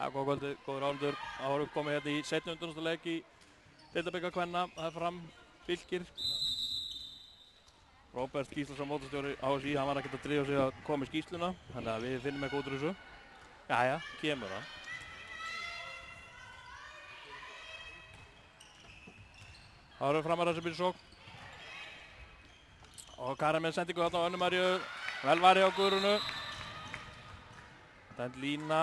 góða kvöldi, góður áhorfendur. Það voru komið hérna í seinni undanúrslitaleik í deildabikar kvenna. Það er Fram Fylkir. Róbert Gíslason, mótorstjóri HSÍ, hann var ekkert að drífa sig að koma í skýrsluna. Þannig að við finnum eitthvað út úr þessu. Jæja, kemur það. Það voru Framarar sem byrja sókn. Og Karen með sendingu þarna á Önnu Maríu. Vel var hjá Guðrúnu. Dæmd lína.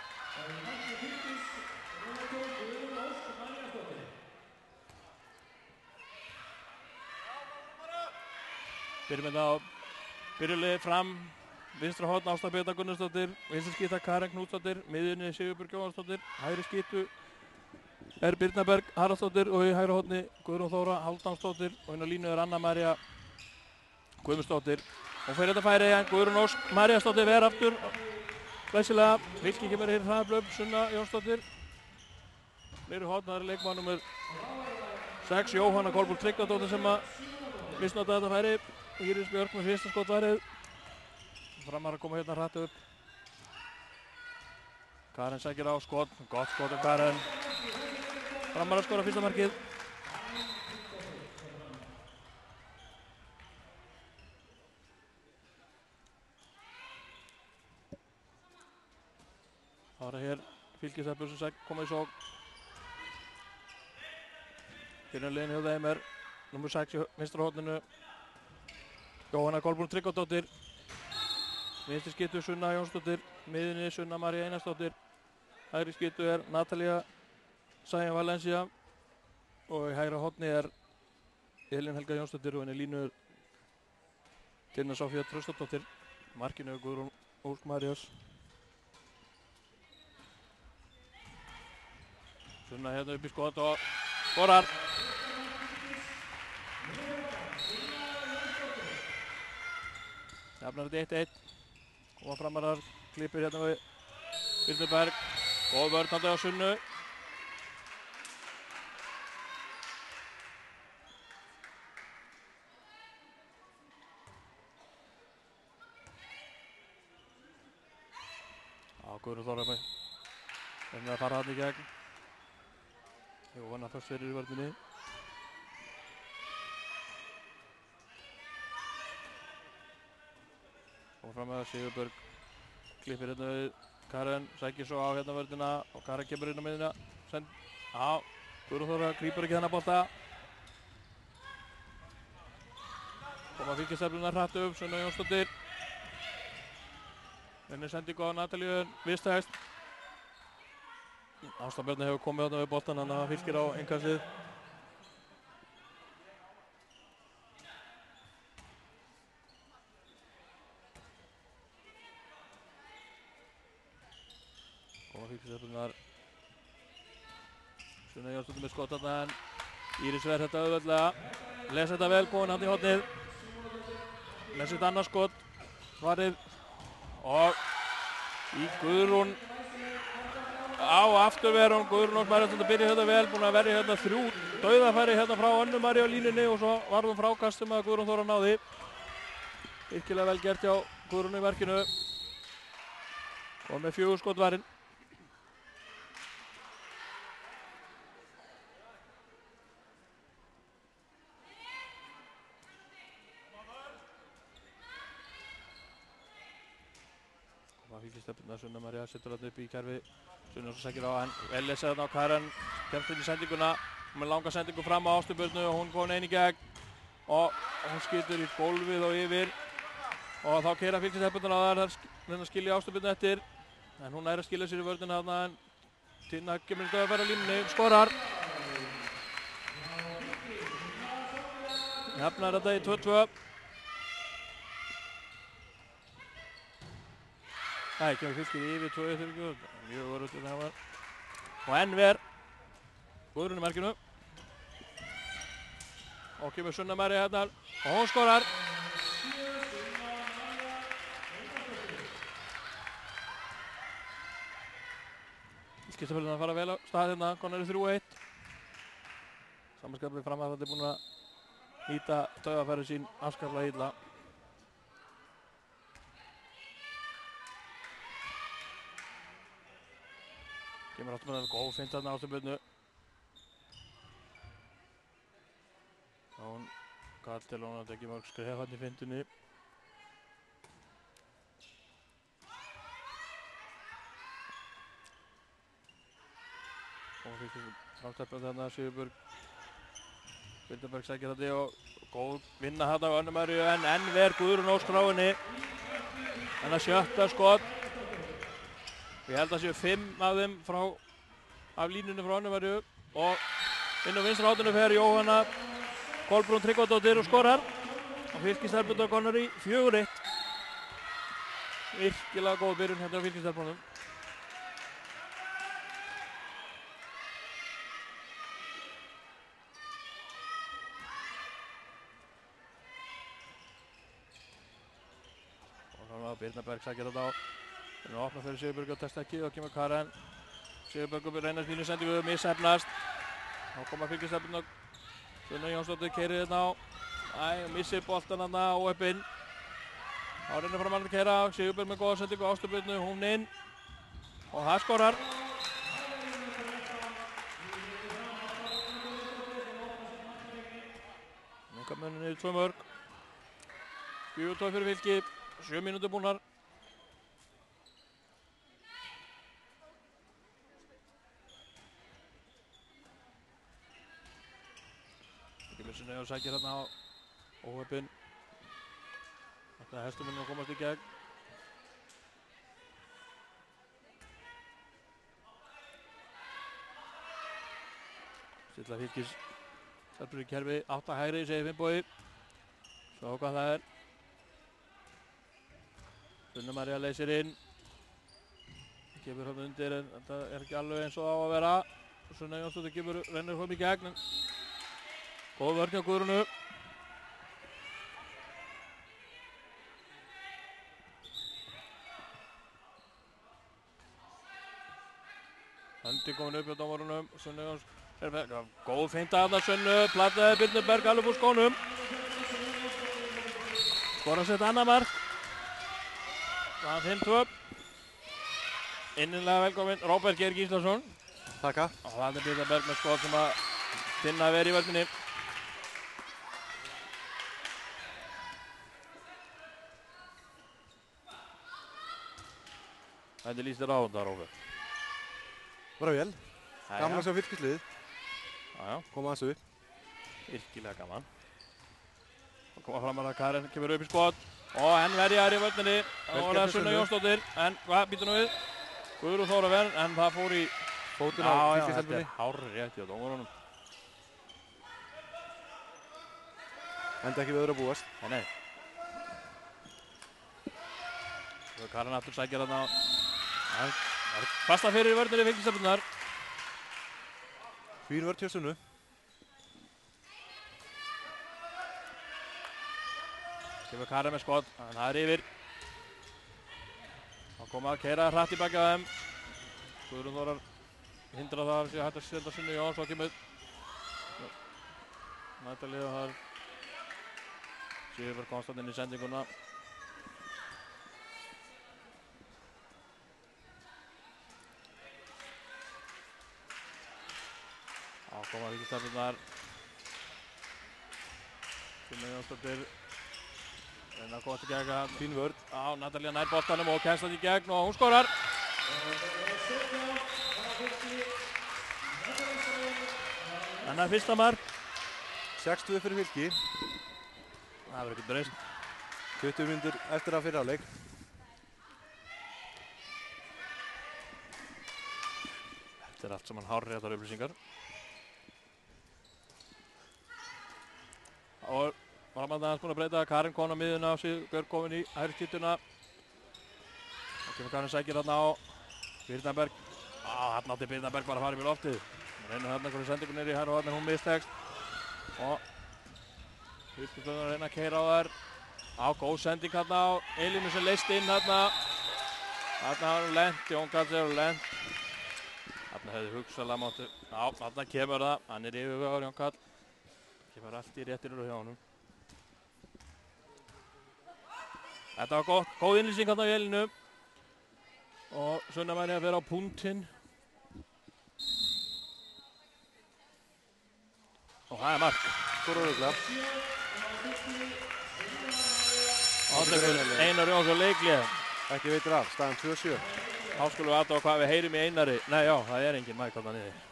Byrjum þetta á byrjuliði Fram. Vinstra horn Ásta Birna Gunnarsdóttir. Vinstri skíta Karen Knútsdóttir. Miðjunni Sigurbjörg Jóhannsdóttir. Hægri skítu er Birna Berg Haraldsdóttir og í hægri horni Guðrún Þóra Halldórsdóttir og inn á línu er Anna María Guðmundsdóttir. Hún fer þetta færi en Guðrún Ósk Maríasdóttir ver aftur. Glæsilega. Fylki kemur hér hraðablöf. Sunna Jónsdóttir. Niður í horn, það er leikmaður nummer 6 Jóhanna Kolbrún Tryggvadóttir sem að misnota þetta færi. Íris Björk með fyrsta skotfærið. Framar að koma hérna hratt upp. Karen sækir á skot. Gott skot af Karen. Framar að skora fyrsta markið. Það er hér Fylkisæpur sem koma í sókn. Byrjunarliðin hjá þeim er nummer 6 í vinstra horninu. Jóhanna Kolbrún Tryggvadóttir. Vinstri skítu Sunna Jónsdóttir. Miðjunni Sunna María Einarsdóttir. Hægri skítu er Natalía Sæjan Valencia. Og í hægra horni er Elín Helga Jónsdóttir og henni línu Tinna Sofía Traustatdóttir. Markinu er Guðrún Ósk Marías. Sunna hérna upp í skot og skorar. Jafnar þetta 1-1. Koma Framarar, klippir hérna við Birnu Berg. Góð vörn á Sunnu. Guðrún Þóra með. Að fara hann í gegn. Jóhanna fyrst fyrir í vörninni. Og fram með Sigurbjörg klippir hérna við Karen, sækir svo á hérna vörnina og Karen kemur inn á miðjuna. Guðrún Þóra grípur ekki þennan bolta. Koma Fylkisæflunar hratt upp, Sunna Jónsdóttir. Henni sendingu á Natalíu Vistæst. Ásta Birna hefur komið þarna við boltan, hann að Fylkir á innkastið. Koma Fylkisæflunar. Sunna Jónsdóttir með skot þarna en Íris ver þetta auðveldlega. Lesa þetta vel, góðan hann í hornið. Lesa þetta annars skot. Varið. Og í Guðrún á afturverun. Guðrún Ósk Maríasdóttir byrja hérna vel, búin að verja hérna 3 dauðafæri hérna frá Önnu Maríu á línunni og svo varðum frákast sem að Guðrún Þóra náði. Virkilega vel gert hjá Guðrún í verkinu. Og með 4 skot varinn. Fylkisstefnuna Sunna María setur þarna upp í kerfi. Sunna svo sækir á en vel lesið þarna á Karen. Kemst inn í sendinguna með langa sendingu fram á Ástu Birnu og hún kom inn í gegn. Og hún skýtur í gólfið og yfir. Og þá keyra Fylkisstefnuna á þar skilja Ástu Birnu eftir. En hún að skilja sér í vörnina þarna en Tinna kemur í stöðafæri á línunni, skorar. Jafnar þetta í 2-2. Það kemur Fylkir yfir 2-1. Mjög voruð þetta var. Og enn ver Guðrún í markinu. Og kemur Sunna María hérna og hún skorar. Fylkisstefnuna að fara vel á stað hérna, konar í 3-1. Samanskaplega Fram að þetta er búin að nýta dauðafæri sín afskaplega illa. Kemur aftur með það góð fint þarna Ástabjörnu. Hún kall til hún að tekja mörg skref hann í fintunni. Og fyrir framstæppum þarna Sigurbjörg. Birnaberg sækir þetta og góð vinna þarna á Önnu Maríu en enn ver Guðrún Ósk frá henni. Þannig að 7. skot. Ég held að séu 5 af þeim af línunni frá Önnu Maríu og inn á vinstra hotninu fer Jóhanna Kolbrún Tryggvadóttir og skorar. Og Fylkistelpurnar komnar í 4-1. Virkilega góð byrjun hérna á Fylkistelpunum. Birnaberg sækir þetta á. Það er að opna fyrir Sigurbjörg og testa ekki og kemur Karen. Sigurbjörg reynast mínu sendingu, missefnast. Þá koma Fylkistelpurnar. Sunna Jónsdóttir keyrir þetta á. Missir boltan þarna óheppinn. Þá reynir fram að keyra. Sigurbjörg með góða sendingu, Ástabjörnu, hún inn. Og það skorar. Minnkar muninn yfir 2 mörk. 4-2 fyrir Fylki. 7 mínútur búnar. Sunna Jón sækir hérna á óheppinn. Þetta er hestuminn að komast í gegn. Stilla Fylkis stelpur í kerfi, 8 hægri, segir Finnbogi. Sjá hvað það er. Sunna María leysir inn. Kemur hann undir en þetta er ekki alveg eins og á að vera. Sunna Jónsdóttir rennur fram í gegn. Góð vörn hjá Guðrúnu. Hendi komin upp hjá dómarunum. Sunna Jóns góð feinta þarna Sunnu. Plataði Birnuberg alveg úr skónum. Skorar sitt annað mark. Það er 5-2. Innilega velkominn Róbert Geir Gíslason. Takka. Og það er Birnaberg með skot sem að finna að vera í vörninni. Hvernig líst þér á þetta, Róbert? Bara vel. Gaman að sjá Fylkisliðið. Jájá. Koma þessu upp. Virkilega gaman. Og koma fram að Karen kemur upp í skot. Og enn verjar í vörninni. Og það er Sunna Jónsdóttir. En hvað býtur nú við? Guðrún Þóra verð, en það fór í fótinn á Fylkistelpunni. Já, þetta er hárrétt hjá dómarunum. Enda ekki við öðru að búast. Nei. Svo Karen aftur sækir þarna. Það er fasta fyrir vörninni Fylkistelpunnar. Fín vörn hjá Sunnu. Kemur Karen með skot, en það er yfir. Þá koma að keyra hratt í baki á þeim. Guðrún Þórar hindra það að sé hægt að senda Sunnu Jóns. Svo kemur Natalía og það er Sigurbjörg konstant inn í sendinguna. Þá koma Fylkistelpunnar. Sunna Jónsdóttir reyna að komast í gegn að fín vörn. Já, Natalía nær boltanum og kemst hann í gegn og hún skorar. Þannig að fyrsta mark. 6-2 fyrir Fylki. Það verður ekkert breyst. 20 mínútur eftir að fyrra áleik. Þetta er allt saman hárréttar upplýsingar. Og Framhald aðeins búinn að breyta. Karen kom á miðuna á sig, Björg komin í hægri skýttuna. Þá kemur Karen sækir þarna á Birnaberg. Þarna átti Birnaberg bara að fara upp í loftið. Reynir þarna hvernig sendingu niður í hægri horn en hún mistekst. Og Fylkistelpunnar reyna að keyra á þær. Góð sending þarna á Elínu sem leist inn þarna. Þarna har hún lent, Jón Karl hefur lent. Þarna hefði hugsanlega mátti. Þarna kemur það, hann er yfirvegaður Jón Karl. Kemur allt í réttinur hjá honum. Þetta var góð innlýsing hérna á Elínu. Og Sunna María fer á punktinn. það er mark. Skorar örugglega. Og það er Einar Jónsson leiklið. Ekki veitir af, staðan 2-7. Þá skulum við aðtöga hvað við heyrim í Einari. Nei, já, það er engin mæk þarna niður.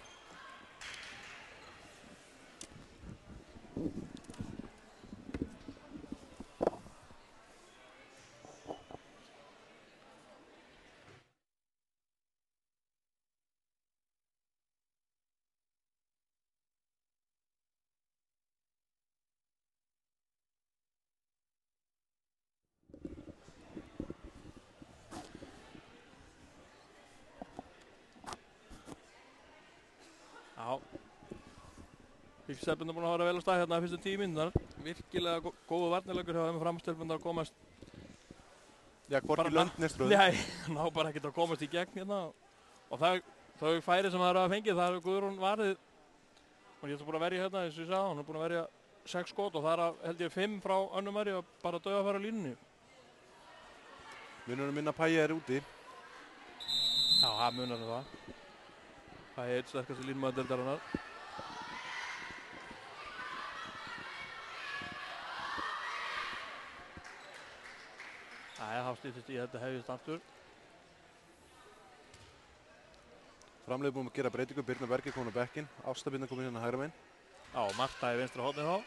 Já, Fylkistelpunum búin að fara vel á stað hérna fyrstu 10 mínúturnar. Virkilega góðu varnarleikur hjá þeim framstelpunar að komast. Já, hvorki lönd neströð. Nei, ná bara ekkert að komast í gegn hérna. Og þau færi sem það eru að fengið, það eru Guðrún varðið. Hún getur búin að verja hérna, eins og ég sagði, hún er búin að verja 6 skot og það er held ég 5 frá Önnu Maríu og bara dauða að fara á línunni. Munurinn minna Pæja er úti. Já, það munar það. Það er eitt sterkasti línmaður deildarinnar. Þá styttist í þetta hefjist aftur. Framleiði búin að gera breytingu, Birna Berger komin á bekkinn, Ásta Birna komin hérna hægra megin. Já, Marta í vinstra hornið þá.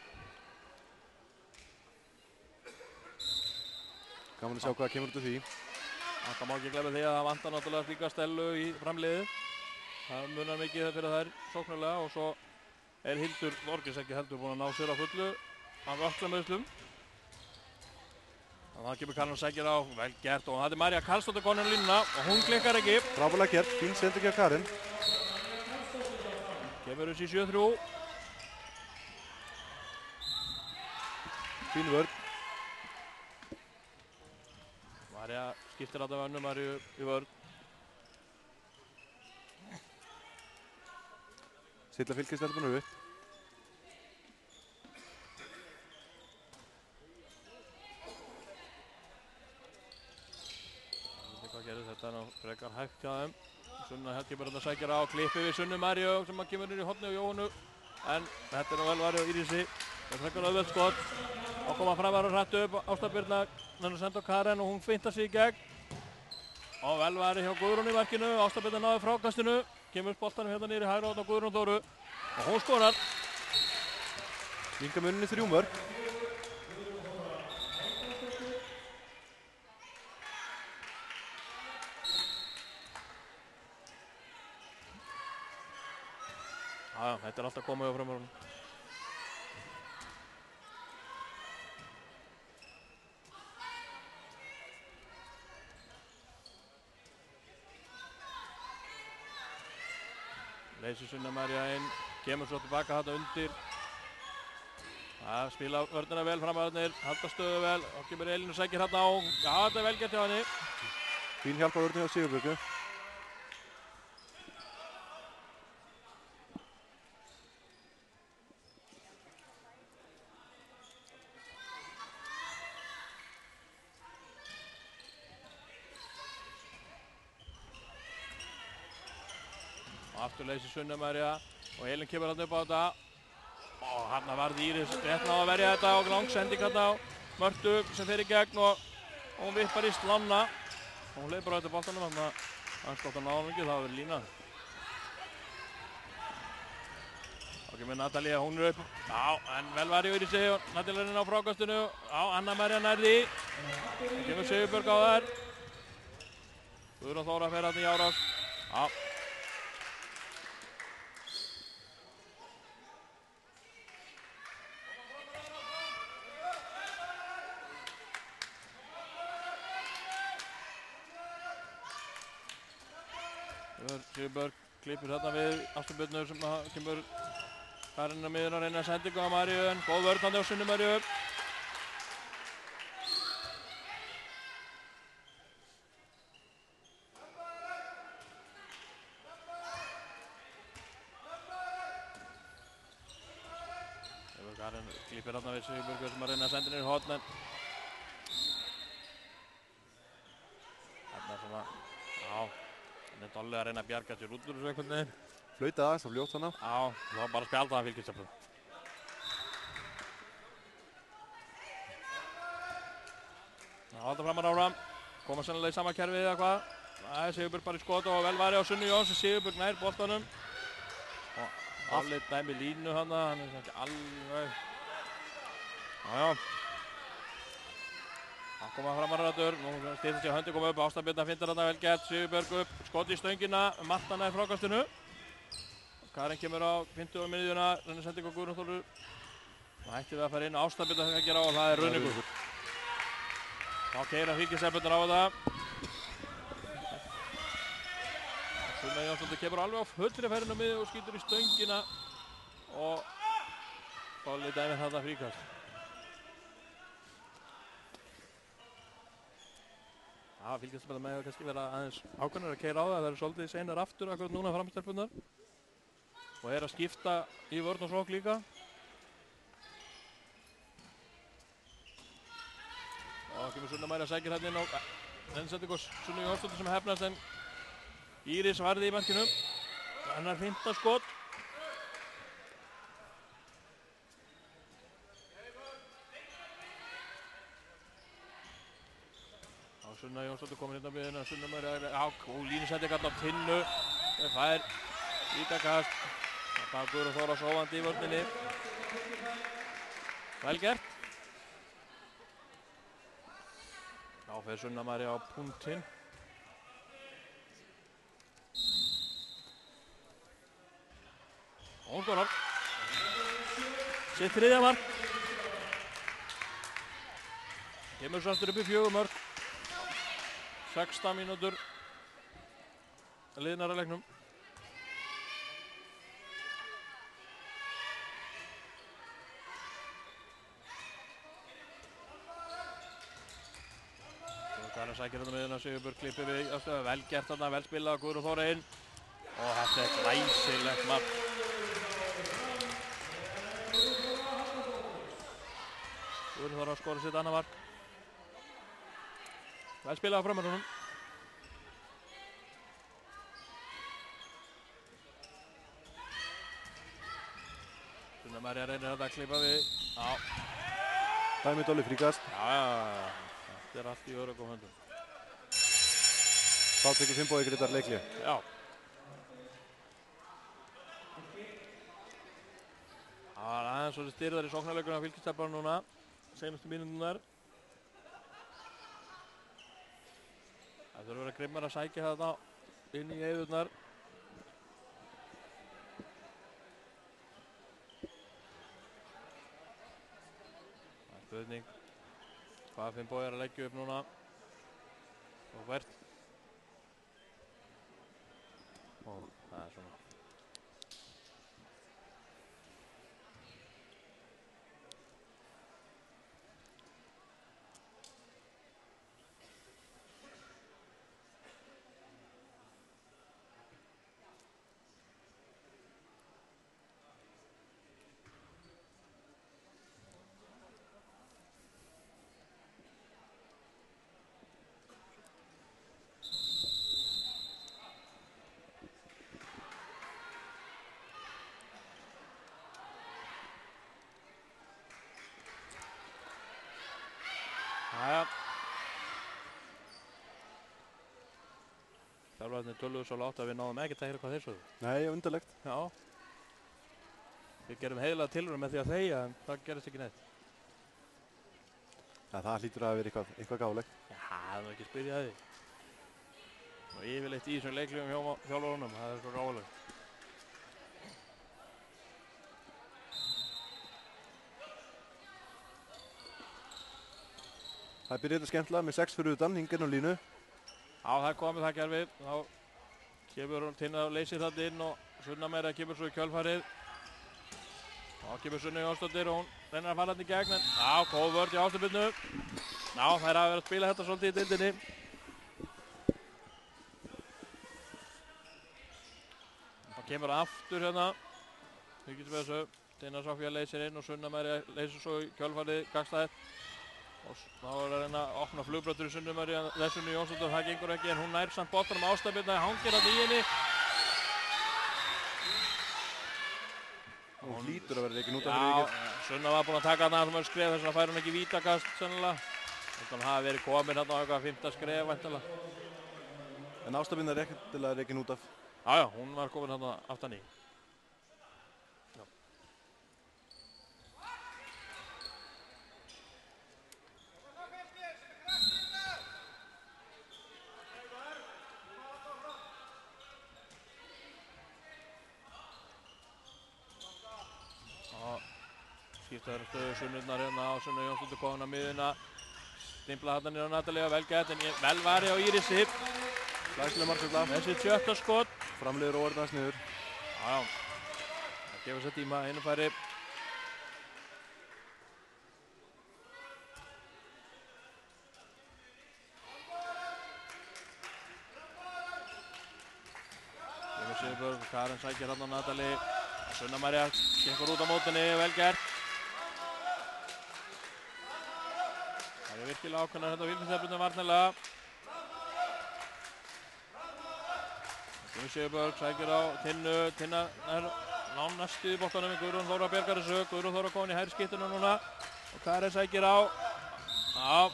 Gaman að sjá hvað kemur út af því. Það má ekki glemma því að það vantar náttúrulega slíka Stellu í framliðið. Það munar mikið fyrir þær sóknarlega og svo er Hildur Þorgils ekki heldur búin að ná sér á fullu af öklamöðslum. Það kemur Karin og sækir á, vel gert og það er Marja Karlsdóttir konin á línuna og hún klikkar ekki. Frábærlega gert, fín sending hjá Karin. Kemur þessi 7-3. Fín vörn. Marja skiptir alltaf Önnu Maríu í vörn. Silla Fylkistelpunum upp. Hvað gerir þetta nú frekar hægt hjá þeim. Sunna kemur þetta sækir á klippi við Sunnu Maríu sem kemur inn í hornið og Jóhannu. En þetta er nú vel varið á Írisi. Það er frekar auðvelt skot. Og koma framar og hrættu upp Ásta Birna. Þannig að senda Karen og hún fintar sig í gegn. Og vel varið hjá Guðrún í verkinu. Ásta Birna náði frákastinu. Kemur boltanum hérna niður í hægra horn á Guðrún Þóru. Og hún skorar. Minka muninni 3 mörk. Já, þetta er alltaf komið á framhjörnum. Leysir Sunna María inn, kemur svo tilbaka þarna undir. Það spila vörnina vel framhjörnir, halda stöðu vel og kemur Elín og sækir þarna á. Já, þetta er vel gert hjá henni. Fín hjálp á vörnina hjá Sigurbjörgu. Aftur leysir Sunna María og Elín kemur hann upp á þetta. Og hann varð Íris rétt ná að verja þetta og lang sending hann á Mörtu sem fer í gegn og hún vippar í slána. Og hún hleypur á þetta boltanum, þannig að hann skótt að ná hann ekki, það verður lína. Þá kemur Natalía, hún er upp. Já, en vel var í Írisi og Natalía er inn á frákastinu. Já, Anna María nærði. Það kemur Sigurbjörg á þær. Guðrún Þóra fer hann í árás. Já. Sigurbjörg klippir þarna við Ástu Birnu sem kemur Karin á miðjuna og reynir að sendingu á Maríu en góð vörn þarna á Sunnu Maríu. Karin klippir þarna við Sigurbjörg sem að reyna að senda henni í horn en þarna sem að, já. Það er Dolli að reyna að bjarga sér út úr þessu einhvern veginn. Flautað aðeins og fljótt hana. Já, það var bara að spjalda hann Fylkistelpu. halda framar áfram. Koma sennilega í sama kerfið eða hvað. Það er Sigurbjörg bara í skot og vel varið á Sunnu Jóns. Sigurbjörg nær boltanum. Og afleitt dæmi línu hann er ekki alveg. Já. Það koma framar rættur. Nú stýttist ég höndi koma upp. Ásta Birna findur þetta vel gert. Sigurbjörg upp. Skot í stöngina. Marta nær frákastinu. Karen kemur á 50 á miðjuna. Rennir sending á Guðrún Þóru. Það ætti við að fara inn. Ásta Birna að gera á og það er Runningur. Þá keyra Hríkisefnurnar á það. Sunna Jónsdóttir kemur alveg á fullri ferðinu miðju og skýtur í stöngina og Bolli dæmir þetta fríkast. Já, Fylkisefnurnar með að kannski vera aðeins ákveðnir að keyra á það. Það eru svolítið seinar aftur akkurat núna framstelpunnar og er að skipta í vörn og sókn líka. Og kemur Sunna María sækir hérna inn á rennsending og Sunnu Jónsdóttir sem hefnast en Íris varði í markinu. Hennar 5. skot. Og Sunna Jónsdóttir komin hérna með hennar Sunna María og línusending hérna á Tinnu. Það fær vítakast. Það er Guðrún Þóra sofandi í vörninni. Vel gert. Þá fer Sunna María á punktinn. Og hún skorar. Sitt 3. mark. Kemur svo aftur upp í 4 mörk. 16 mínútur liðnar að leiknum. Karin sækir hérna miðjuna, Sigurbjörg klippir við afstöðu, vel gert þarna, vel spilað, Guðrún Þóra inn og þetta er glæsilegt mark. Guðrún Þóra skorar sitt annað mark. Vel spilað á framherjunum. Sunna María reynir þetta að klippa við. Já. Dæmi Dolli fríkast. Já. Þetta er allt í öruggum höndum. Þá tekur Finnbogi Grétar leikli. Já. Það var aðeins svolítið styrðar í sóknarleikunum á Fylkisstefnan núna. Seinustu mínúturnar. Það þurfa að vera grimmar að sækja þetta inn í eyðurnar. Það er spurning hvað Finnbogi er að leggja upp núna og hvert. Og það er svona. Jæja. Þjálfararnir töluðu svo lágt að við náðum ekkert að heyra hvað þeir sögðu. Nei, undarlegt. Já. Við gerum heiðlega tilraun með því að þegja en það gerist ekki neitt. Ja, það hlýtur að vera eitthvað gáfulegt. Já, það var ekki að spyrja að því. Og yfirleitt í þessum leiklegum þjálfarunum, það er svo gáfulegt. Það byrjar þetta skemmtilega með 6 fyrir utan, hinginn á línu. Já, það er komið það gerfið. Þá kemur hún Tinna og leysir það inn og Sunna María kemur svo í kjölfarið. Þá kemur Sunna Jónsdóttir og hún reynir að fara hann í gegn. Já, góð vörð í Ástabirnu. Já, það er að vera að spila þetta svolítið í deildinni. Þá kemur aftur hérna. Hugist við þessu. Tinna Sofía leysir inn og Sunna María leysir svo í kjölfarið gagnstæðið. Og þá er að reyna að opna flugbrautur í Sunnu Maríu Sunnu Jónsdóttir, það gengur ekki en hún nær samt boltanum Ásta Birna, hangir að í henni. Hún hlýtur að vera reikin út af fyrir vikið. Já, Sunna var búin að taka hana að það var skref þess að fær hún ekki vítakast sennilega. Hann hafi verið komin hérna á eitthvað 5. skref væntanlega. En Ástabinda er ekkert til að reikin út af. Já, hún var komin hérna aftan í. Já. Skiptaður stöðu Sunnurnar hérna á Sunnu Jónsdóttur komin á miðuna. Stimpla hérna niður á Natalía, vel gert en vel vari á Írisi. Læslega marksveifla. Þessi 7. skot. Framliður óverðast niður. Já. Það gefur sér tíma, einu færi. Gefur Sigurborg, Karen sækir hérna á Natalí. Sunna María gengur út á mótinni, vel gert. Það er virkilega ákveðnar þetta Víkingsefnum varnarlega. Gefur Sigurborg, sækir á Tinnu. Tinna er nánast í boltanum. Guðrún Þóra bjargar þessu. Guðrún Þóra komin í hægri skiptuna núna. Og Karen sækir á. Já.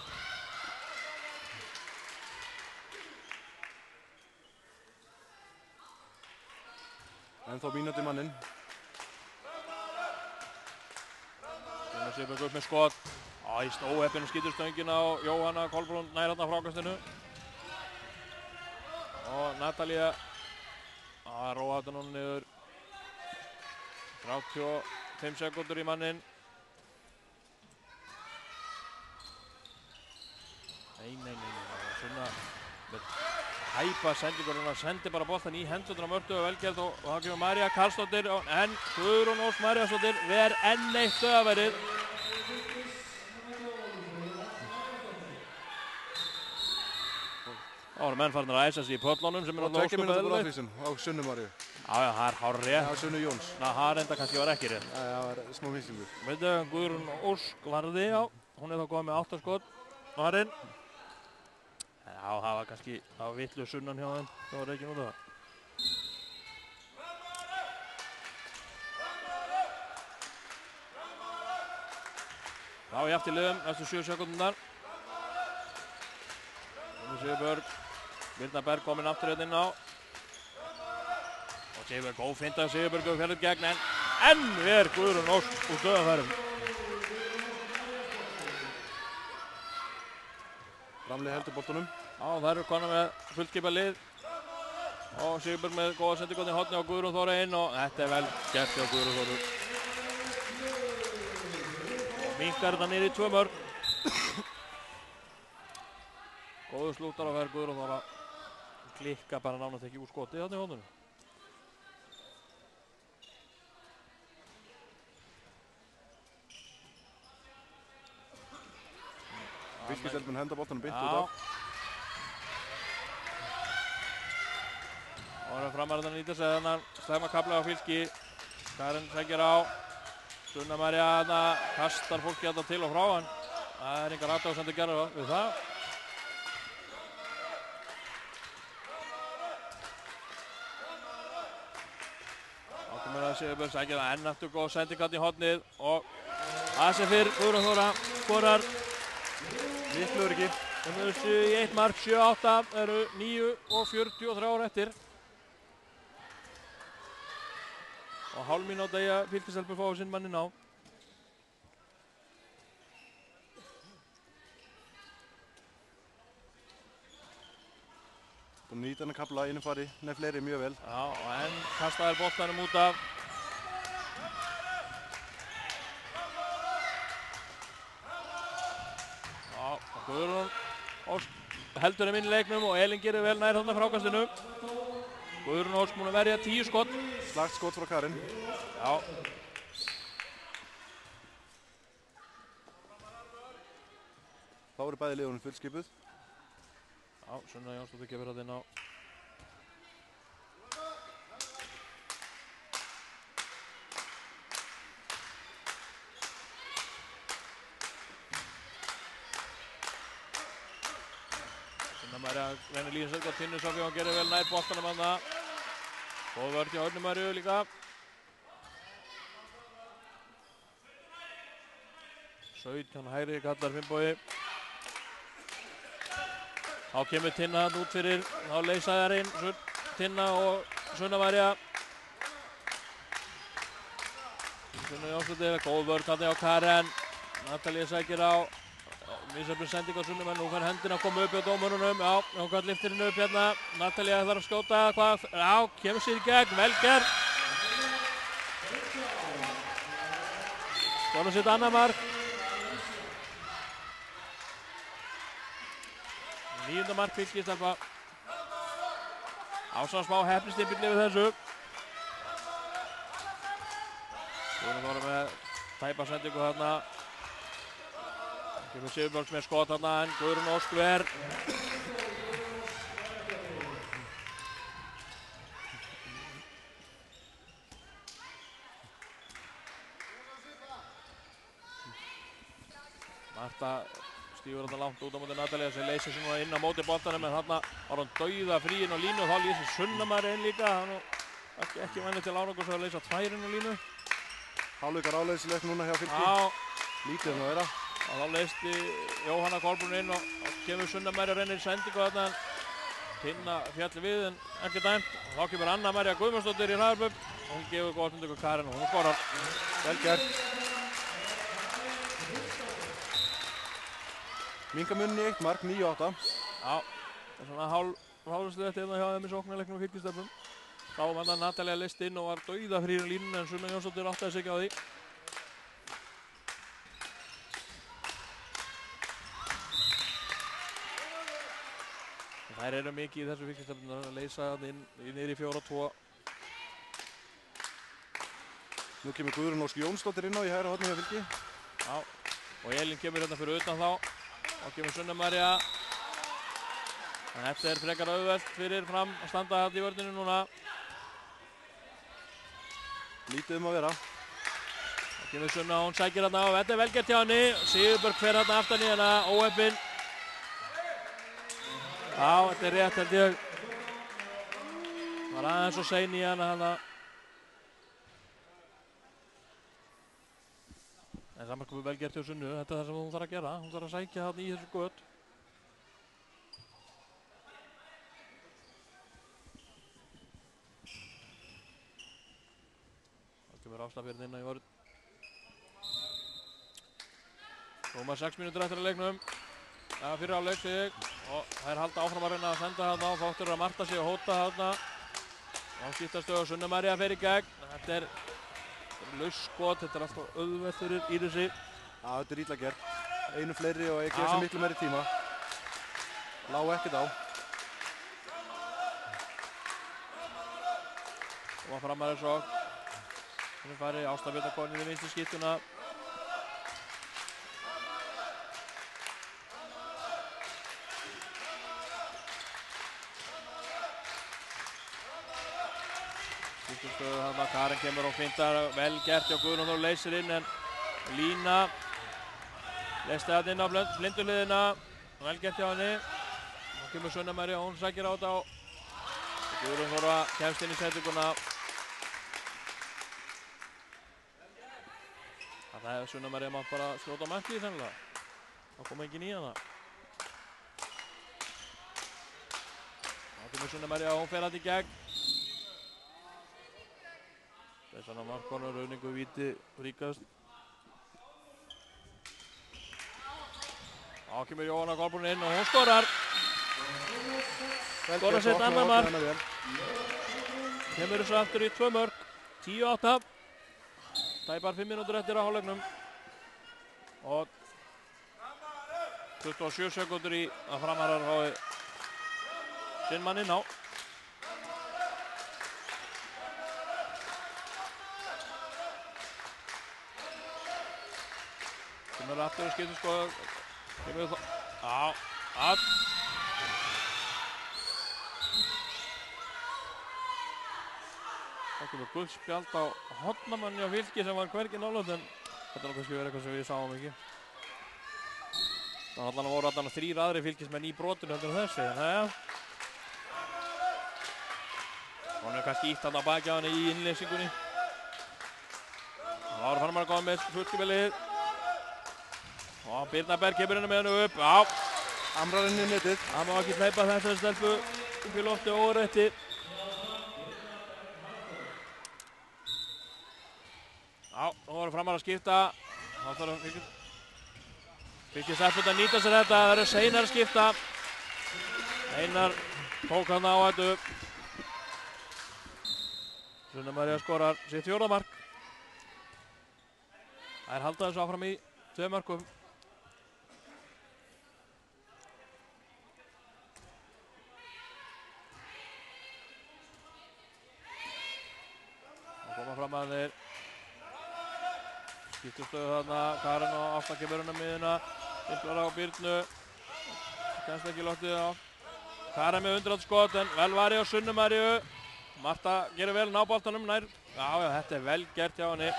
Ennþá mínúti manninn. Gunnar Sigurborg upp með skot. Í óheppinu skýtur stöngina á Jóhanna Kolbrún nær þarna frákastinu. Og Natalía að róa þetta núna niður. 35 sekúndur í manninn. Nei. Sunna með hæpa sendingur. Hún sendi bara boltan í hendurnar á Mörtu og velgerð og það kemur María Karlsdóttir en Guðrún Ósk Maríasdóttir ver enn eitt döðaverið. Það voru menn farnir að æsa sig í pöllunum sem er Og 2 mínútur búið áfísum á Sunnu Maríu. Já, það er hárrétt. Já, Sunnu Jóns. Það reynda kannski var ekki rétt. Það var smá mislingur. Veitu, Guðrún Ósk varði, já. Hún er þá komið með 8 skot. Varinn. Já, það var kannski, það var vitlu sunnan hjá þeim. Það var ekki út af það. Já, ég eftir liðum, eftir 7 sekúndundar. Sigurborg. Birna Berg kominn aftur hérna inn á. Og Sigurborg ófinnt af Sigurborg og ferður gegn en enn er Guðrún Ósk úr döðafærum. Framlið heldur boltanum. Já, það eru konar með fullskipa lið. Og Sigurborg með góða sendingu í horni á Guðrún Þóra inn og þetta er vel gert hjá Guðrún Þóru. Og minnkar þetta niður í 2 mörk. Góður slúttar á ferð Guðrún Þóra. Klikka bara nánast ekki úr skoti þarna í hóðunum. Fylkistelpun henda boltanum beint út af. Og það er framarðan að nýta sig þennan slæma kafla á Fylki. Karen sækir á. Sunna María þarna kastar fólki þarna til og frá hann. Það er engar athugasemdir gerðar við það. Sigurborg sækir það enn aftur góð sendingarn í hornið og það sem fyrr Guðrún Þóra skorar Miklu öryggi. þessu í 1 mark, 7-8 eru 9 og 43 eftir og hálf mínúta í að Fylkistelpur fái sinn mannin á. Búin að nýta hann að kapla innumfari með fleiri mjög vel. Já, og enn kastaðir boltanum út af. Já, og Guðrún Ósk heldur þeim inn í leiknum og Elín gerir vel nær þarna frákastinu. Guðrún Ósk múin að verja 10 skot. Slagt skot frá Karin. Já. Þá eru bæði liðunum fullskipuð. Já, Sunna Jónsdóttir gefur það inn á. Sunna María reynir líðinsögg á Tinnu Sofíu og gerir vel nær boltanum hann það. Góð vörð hjá Önnu Maríu líka. 17 hægri kallar Finnbogi. Þá kemur Tinna þarna út fyrir, þá leysa þær inn Tinna og Sunna María. Sunna Jónsdóttir, góð vörn þarna hjá Karen. Natalía sækir á misjafn sending á Sunnu, menn nú fær hendina að koma upp hjá dómurunum. Já, Jónkvæð lyftir henni upp hérna. Natalía þarf að skjóta, hvað? Já, kemur sér í gegn, vel gert. Skora sitt annað mark. 9. mark Fylkistelpa. Ásamt smá heppnistimpill yfir þessu. Guðrún Þóra með tæpa sendingu þarna. Kemur Sigurbjörns með skot þarna en Guðrún Ósk ver. Marta stígur þarna langt út á móti Natalía sem leysir sig núna inn á móti boltanum en þarna var hún dauða frí inn á línu og þá lýsir Sunna María inn líka. Það er nú ekki vænlegt til árangurs að leysa 2 inn á línu. Hálfleikar áleiðislegt núna hjá Fylki. Já. Lítið að vera. Og þá leysti Jóhanna Kolbrún inn og kemur Sunna María og reynir í sendingu þarna en Tinna fjalli við en ekki dæmt. Og þá kemur Anna María Guðmundsdóttir í hraðarböf og hún gefur gott sendingu Karen og hún skorar. Vel gert. Minka munni 1 mark, 9-8. Já, það er svona hálfstöðt hérna hjá þeim í sóknarleiknum Fylkistelpum. Þá var þarna Natalía leyst inn og var dauða frí í línunni en Sunna Jónsdóttir áttaði sig ekki á því. Þær eru mikið í þessu Fylkistelpum að leysa inn niður í 4-2. Nú kemur Guðrún Ósk Jónsdóttir inn á í hægra horni hjá Fylki. Já, og Elín kemur hérna fyrir utan þá. Þá kemur Sunna María. En þetta er frekar auðvelt fyrir fram að standa þetta í vörninu núna. Lítið að vera. Þá kemur Sunna, hún sækir hérna og þetta er vel gert hjá henni. Sigurbjörg fer hérna aftan í hérna, óheppin. Já, þetta er rétt held ég. Var aðeins og sein í hana. En samankomið vel gert hjá Sunnu, þetta er það sem hún þarf að gera. Hún þarf að sækja þarna í þessu göt. Þá kemur Áslabjörn inn í vörn. Rúmar 6 mínútur eftir að leiknum. Ja, fyrir áleik sig og þær halda áfram að reyna að senda þarna og þáttur að Marta sig og hóta þarna. Þá skiptast þau og Sunna María fer í gegn. Þetta er laus skot, þetta er alltaf auðvelt fyrir Írisi. Já, þetta er illa gert. Einu fleiri og ég gef sér miklu meiri tíma. Lá ekkert á. Og að framar er svo. Hún fari Áslabjörn að konið í vinstri skýttuna. Þarna Karen kemur og fintar vel gert hjá Guðrún og leysir inn en Lína leysti þarna inn á blinduhliðina vel gert hjá henni. Þá kemur Sunna María og hún sækir á þetta og Guðrún Þóra kemst inn í sendinguna. Það hefði Sunna María mátt bara skjóta á markið sennilega. Það kom enginn í hana. Þá kemur Sunna María og hún fer þarna í gegn. Þessan á markonu, rauningu, víti, ríkast. Þá kemur Jóhanna Kolbrún inn og hún skorar. Skorar sitt annað mark. Kemur þessu aftur í 2 mörk. 10-8. Tæpar 5 mínútur eftir á hálfleiknum. Og 27 sekúndur í að Framarar fái sinn mann inn á. Kemur aftur og skiptir sko. Kemur það. Já, að. Það kemur gult spjald á hornamanni á Fylki sem var hvergi nálægt en þetta er nú kannski verið eitthvað sem við sáum ekki. Það voru allan 3 aðri Fylkismenn í brotinu heldur en þessi, en það hún er kannski ítt hann á baki á henni í innleysingunni. Það voru Framarar að koma með fullkipilið. Og Birna Berg kemur henni með henni upp. Já, Amrar inn í netið. Það má ekki hleypa þessari stelpu upp í lofti órétti. Já, nú voru Framar að skipta. Þá þarf að Fylkir stelpurnar að nýta sér þetta. Það eru seinar að skipta. Einar tók hann á þetta. Sunna María skorar sitt 4. mark. Það er haldið þessu áfram í 2 mörkum. Það koma fram að þeir skiptustöðu þarna. Karen og Ásta kemur hann að miðuna. Timplar á Birnu. Kennst ekki loftið á. Karen með 100 skot en vel var ég á Sunnu Maríu. Marta gerir vel ná boltanum nær. Já, þetta er vel gert hjá henni.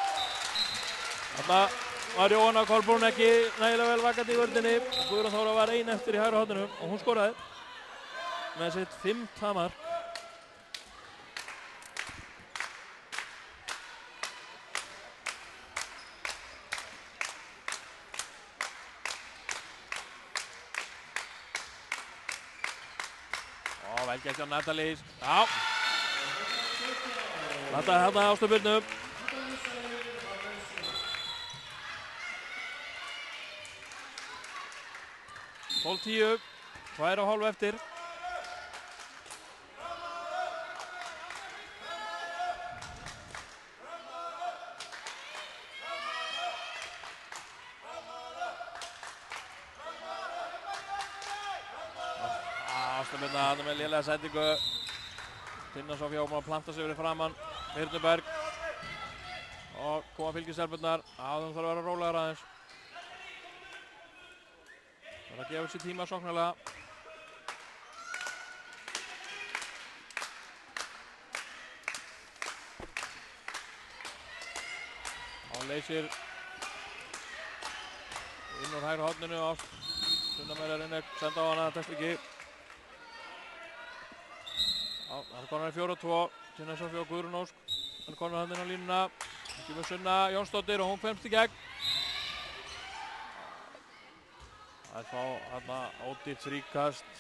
Þarna var Jóhanna Kolbrún ekki nægilega vel vakandi í vörninni. Guðrún Þóra var ein eftir í hægra horninu og hún skoraði með sitt 5. mark. Vel gert hjá Natalís. Já. Lataði þarna Ástu Birnu. 12:10. 2,5 eftir. Ástubirna hann með lélega sendingu. Tinna Sofía að planta sig fyrir framann Birnuberg og koma Fylkistelpurnar. Þeim þarf að vera rólegar aðeins. Það er að gefa sér tíma sóknarlega. Hann leysir inn úr hægra horninu á Sunnameira Rinnek, senda á hana, test ekki. Það er konar í 4-2, Tinna Sofía og Guðrún Ósk. Það er konar hann inn á línuna. Það kemur Sunna Jónsdóttir og hún kemst í gegn. Það er fá hérna ódýrt fríkast.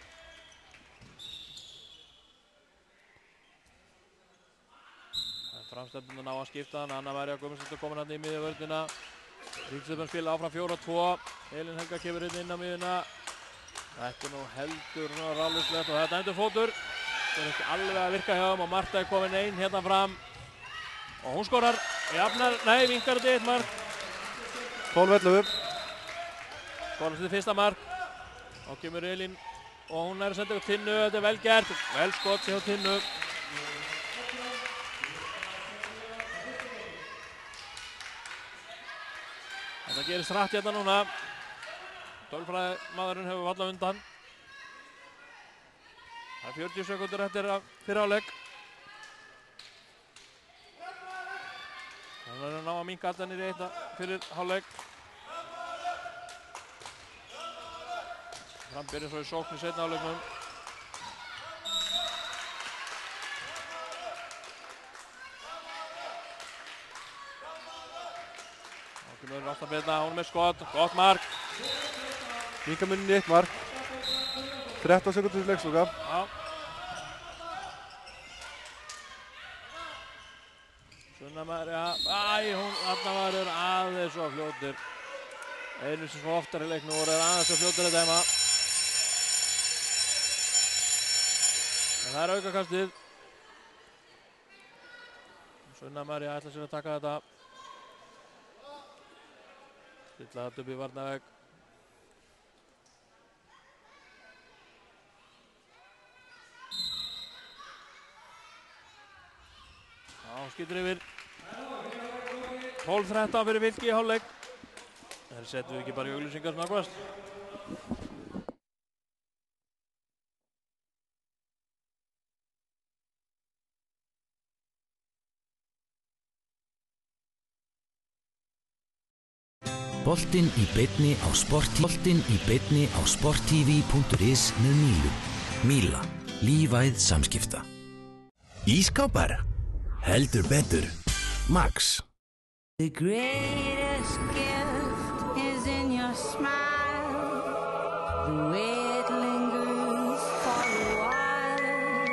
Það er framstefnun að ná að skipta hann. Anna María Guðmundsdóttir komin hann í miðjavörnina. Ríkistöfn spila áfram 4-2. Elín Helga kemur inn á miðjuna. Þetta er nú heldur ráðleyslegt og þetta endur fótur. Það er ekki alveg að virka hjá þeim og Marta er komin einn hérna fram. Og hún skorar, jafnar, nei, vinkar þetta 1 mark. 12-11. Skorar sitt 1. mark. Og kemur Elín og hún er að senda ykkur Tinnu, þetta er vel gert. Vel skot hjá Tinnu. Þetta gerist hratt hérna núna. Tölfræðimaðurinn hefur vallað undan. Það er 40 sekúndur eftir fyrri hálfleik. Það er að ná að minnka allan í reyta fyrir hálfleik. Fram byrjar svo í sókn í seinni hálfleiknum. Þá kemur Ásta Birna, hún er með skot, gott mark. Minka munni 1 mark. 13 sekundur til leiksloka. Já. Sunna María, hún þarna var aðeins svo fljótir. Einu sem svo oftar í leiknum voru aðeins svo fljótir að dæma. En það er aukakastið. Sunna María ætlar sér að taka þetta. Stilla þetta upp í varnarvegg. Hún skýtur yfir 12-13 fyrir Fylki í hálfleik. Það setjum við ekki bara í auglýsingar snarkvæmst. Boltinn í beinni á sporttv.is með Mílu. Míla, lífæð samskipta. Ískápar, heldur betur. Max. The greatest gift is in your smile. The way it lingers for a while,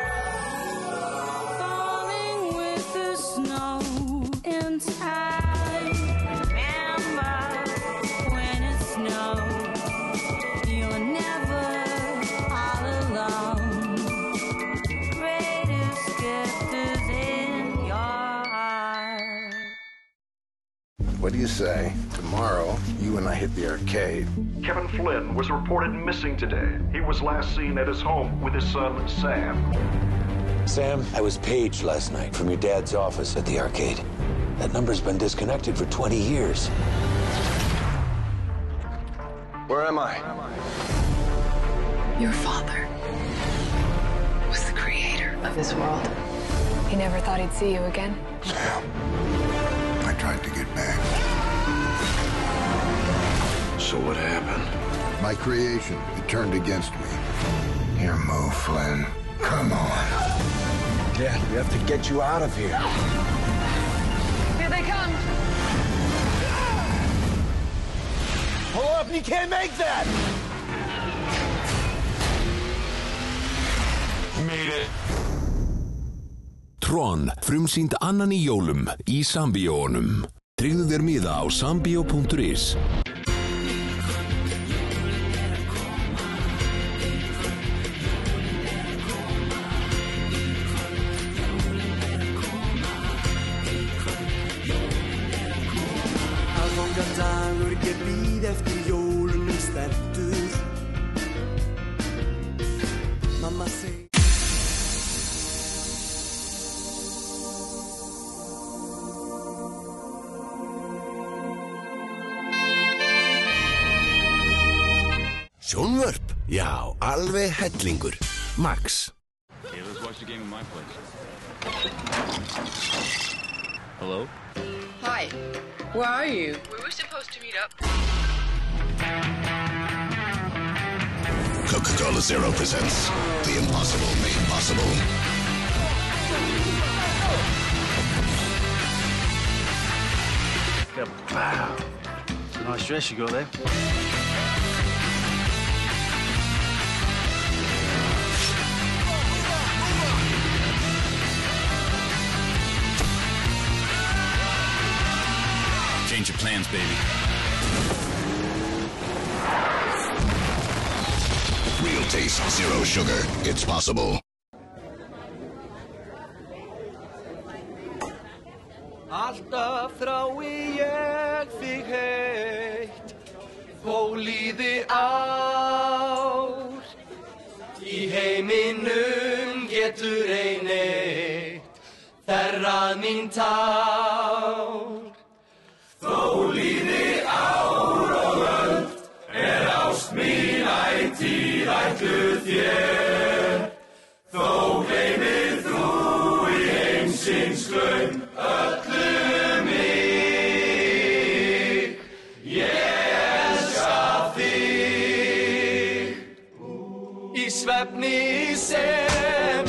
falling with the snow in time. Remember when it snows, you're never all alone. Greatest gift is in your heart. What do you say? Tomorrow, you and I hit the arcade. Kevin Flynn was reported missing today. He was last seen at his home with his son, Sam. Sam, I was paged last night from your dad's office at the arcade. That number's been disconnected for 20 years. Where am I? Your father was the creator of this world. He never thought he'd see you again. Sam, I tried to get back. So what happened? My creation, it turned against me. Here, move, Flynn. Come on. Dad, we have to get you out of here. Here they come! Pull up, you can't make that! Made it. Tron, frumsýnd annan í jólum í Sambíóunum. Tryggðu þér miða á sambio.is. Aðfangadagur, ég bíð eftir jólunum spenntur. Mamma segir Sjónvörp? Já, alveg hellingur. Max. Hey, let's watch the game in my place. Hello? Hi. Where are you? We were supposed to meet up. Coca-Cola Zero presents The Impossible Made Possible. Wow. Nice dress you got there. Change your plans, baby. Real taste, zero sugar. It's possible. alltaf þrái ég þig heitt, þó líði ár. Í heiminum getur ein eitt þerrað mín tár. Þó líði ár og öld, ást mín ætíð ætluð þér. Þó gleymir þú í heimsins glaum öllu mig. Ég elska þig í svefni sem.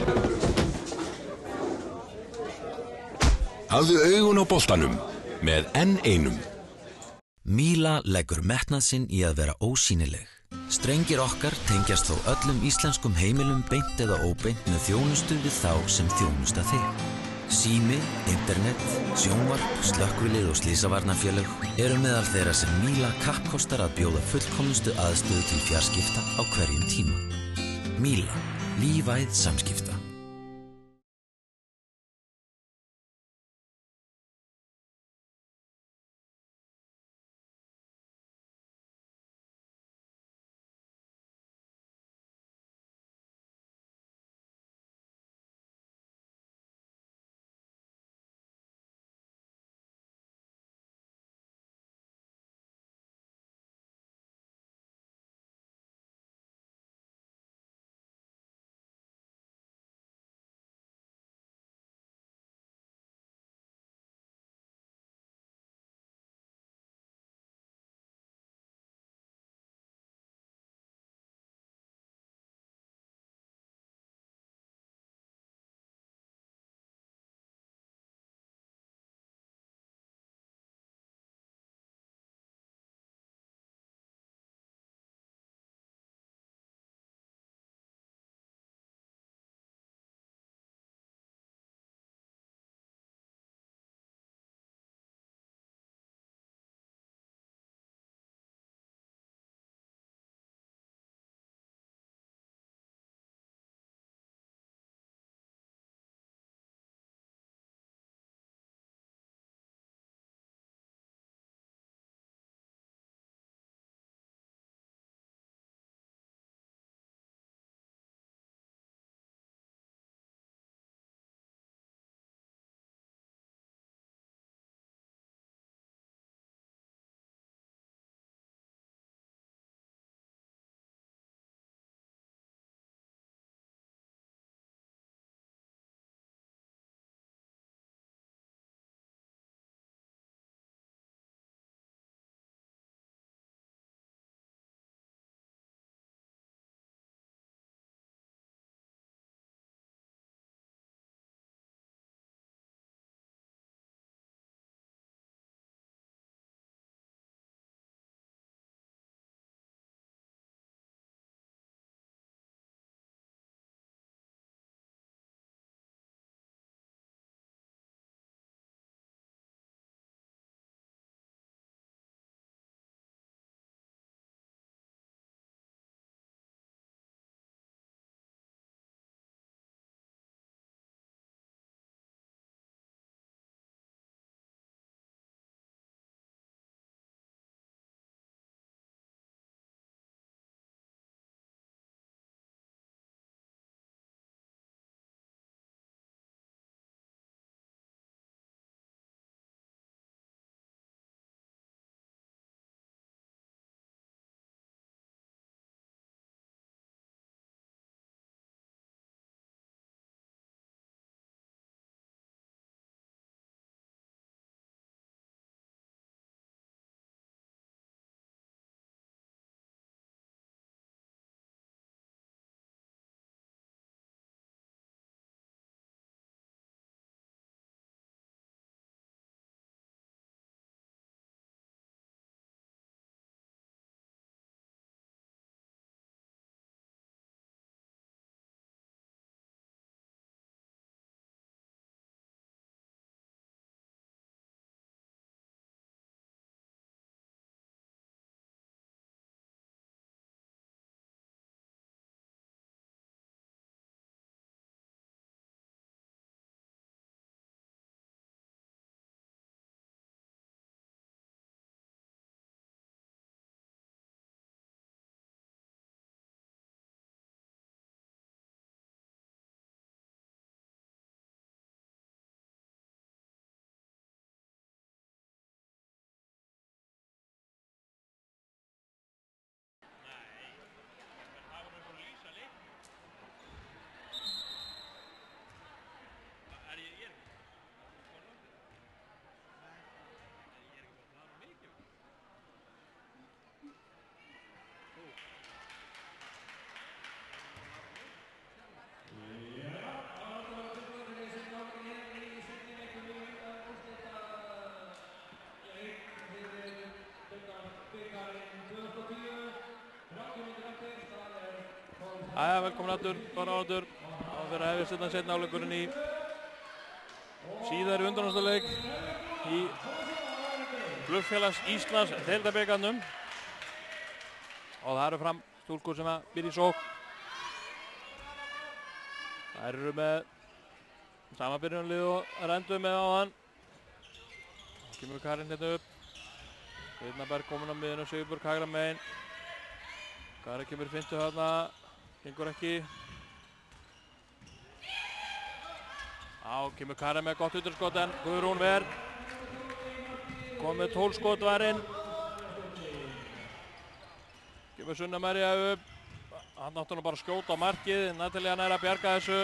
Hafðu augun á boltanum með N1. Míla leggur metnað sinn í að vera ósýnileg. Strengir okkar tengjast þó öllum íslenskum heimilum beint eða óbeint með þjónustu við þá sem þjónusta þig. Sími, internet, sjónvarp, slökkvilið og slysavarnarfélög eru meðal þeirra sem Míla kappkostar að bjóða fullkomnustu aðstöðu til fjarskipta á hverjum tíma. Míla, lífæð samskipta. Jæja, velkomin aftur, bara áður. Það fyrir að hefja setna setna áleikurinn í síðari undanúrslitaleik í Flugfélags Íslands deildabikarnum. Og það eru fram stúlkur sem að byrja í sókn. Það eru með sama byrjunarlið og rendu með áðan. Kemur Karin hérna upp. Birnaberg komin á miðinu, Sigurborg hægra megin. Karin kemur fyndu þarna. Gengur ekki. Á, kemur Karin með gott utanskot en Guðrún Ver kom með 12 skot varinn. Kemur Sunna María upp. Hann átti nú bara að skjóta á markið. Natalía nær að bjarga þessu.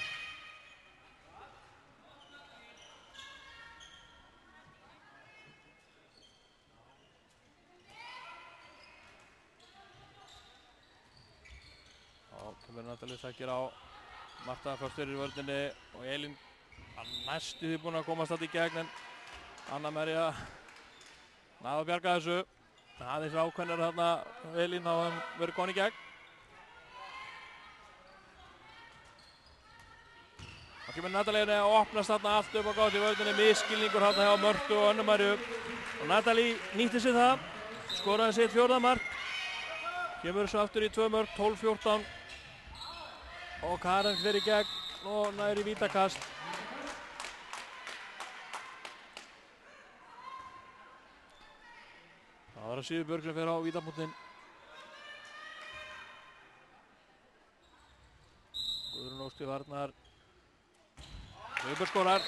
Kemur Natalía sækir á Marta fyrst fyrir í vörninni og Elín næstu því búin að komast þetta í gegn en Anna María náði að bjarga þessu. Aðeins ákveðnar þarna Elín þá hann verið komin í gegn. Þá kemur Natalía að opnast þarna allt upp á gátt í vörninni, misskilningur þarna hjá Mörtu og Önnu Maríu og Natalía nýtti sér það, skoraði sitt 4. mark. Kemur svo aftur í 2 mörk, 12-14 og Karen fyrir í gegn og nær í vítakast. Það var að Sigurbjörg sem fer á vítapunktinn. Guðrún Ósk til varnar. Sigurbjörg skorar.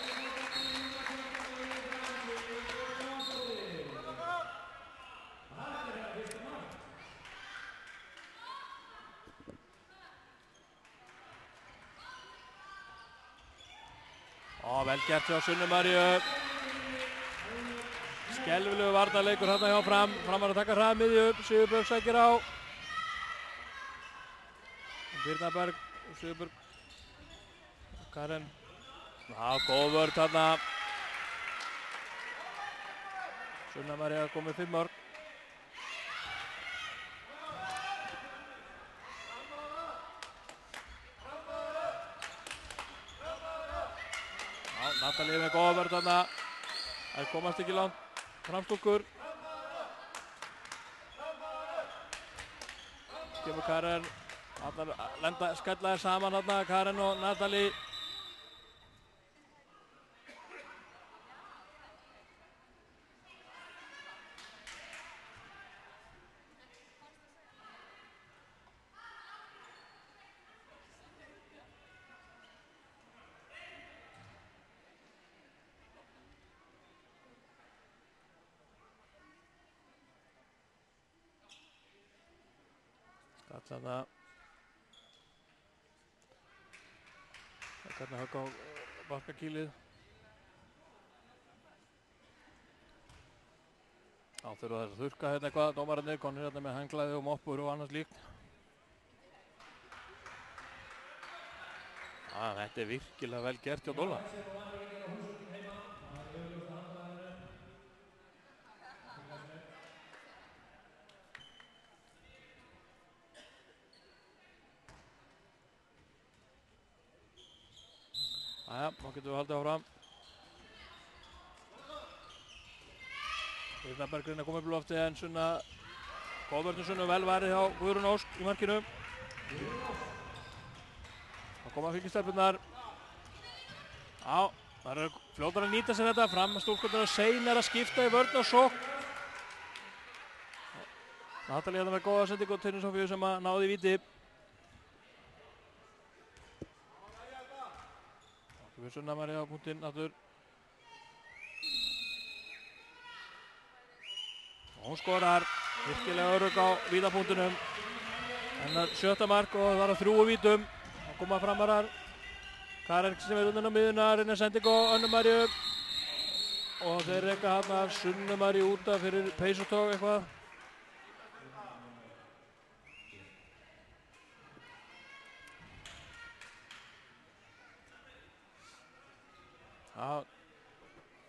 Vel gert hjá Sunnu Maríu. Skelfilegu varnarleikur hérna hjá Fram. Fram var að taka hraða miðju upp. Sigurbjörg sækir á. Birnaberg og Sigurbjörg. Karen. Já, góð vörn þarna. Sunna María komið 5 mörk. Natalía með góða vörn þarna. Það komast ekki langt framstúlkur. Kemur Karen. Lenda skellaðir saman þarna, Karen og Natalía. Þarna hvernig högg á barkakýlið. Þá þurfa þess að þurrka hérna eitthvað, dómararnir konir hérna með hangklæði og moppur og annars líkt. Þetta er virkilega vel gert hjá Dóla. Jæja, þá getum við haldið áfram. Birnaberg reyna að koma upp í loftið en Sunna, góðvörnum Sunnu vel varið hjá Guðrún Ósk í markinu. Þá koma fylgistelpurnar. Já, það eru fljótar að nýta sér þetta. Fram stúlkurnar seinar að skipta í vörn og sókn. Natalía hérna með góða sendingu til Sofíu sem að náði í víti. Við Sunna María á punktinn aftur. Og hún skorar virkilega örugg á vítapunktinum. Hennar 7. mark og það var að 3 vítum. Það koma framarar. Karen sem er undan á miðuna, reynir sendingu á Önnu Maríu. Og þeir reka hérna Sunnu Maríu út af fyrir peysutók eitthvað. Já.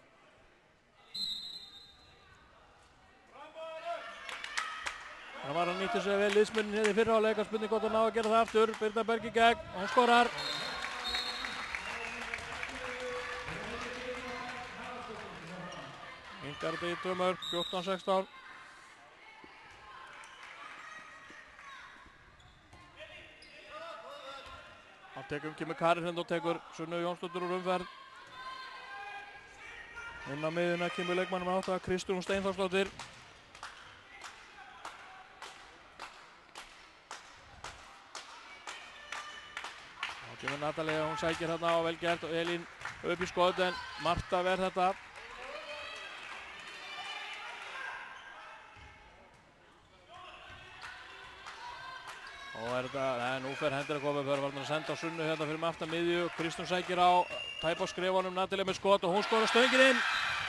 Það var að Hún nýttir sér vel liðsmunnin hérna í fyrra áleik, spurning hvort hún ná að gera það aftur. Birna Berg í gegn, hún skorar. Minnkar þetta í 2 mörk, 14-16. Kemur Karin hérna og tekur Sunnu Jónsdóttur úr umferð. Inn á miðjuna kemur leikmannum átt að Kristrún Steinþórsdóttir. Þá kemur Natalia, hún sækir hérna á vel gert og Elín upp í skot en Marta verð þetta. Og þetta, nú fer hendur að koma upp, var að senda á Sunnu hérna fyrir með aftan miðju. Kristrún sækir á, tæp á skrifunum, Natalia með skot og hún skorar stöngin inn.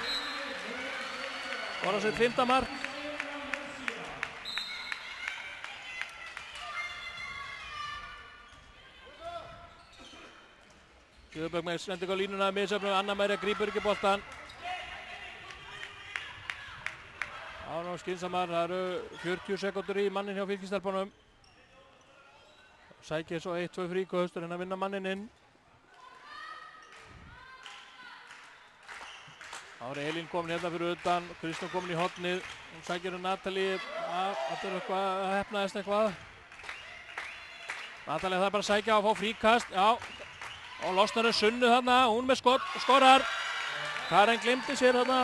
Skorar sitt 5. mark. Sigurberg með sending á línuna, misöfnum, Anna María grípur ekki boltan. Án og skynsamar, það eru 40 sekundur í mannin hjá Fylkistelpunum. Sækir svo 1-2 fríkostur en að vinna mannin inn. Þá er Elín komin hérna fyrir utan, Kristrún komin í hornið. Hún sækir Natalie, þetta er eitthvað, hefnaðist eitthvað. Natalie það bara að sækja og fá fríkast, já. Og losnar Sunnu þarna, hún með skot, skorar. Karen glimti sér þarna.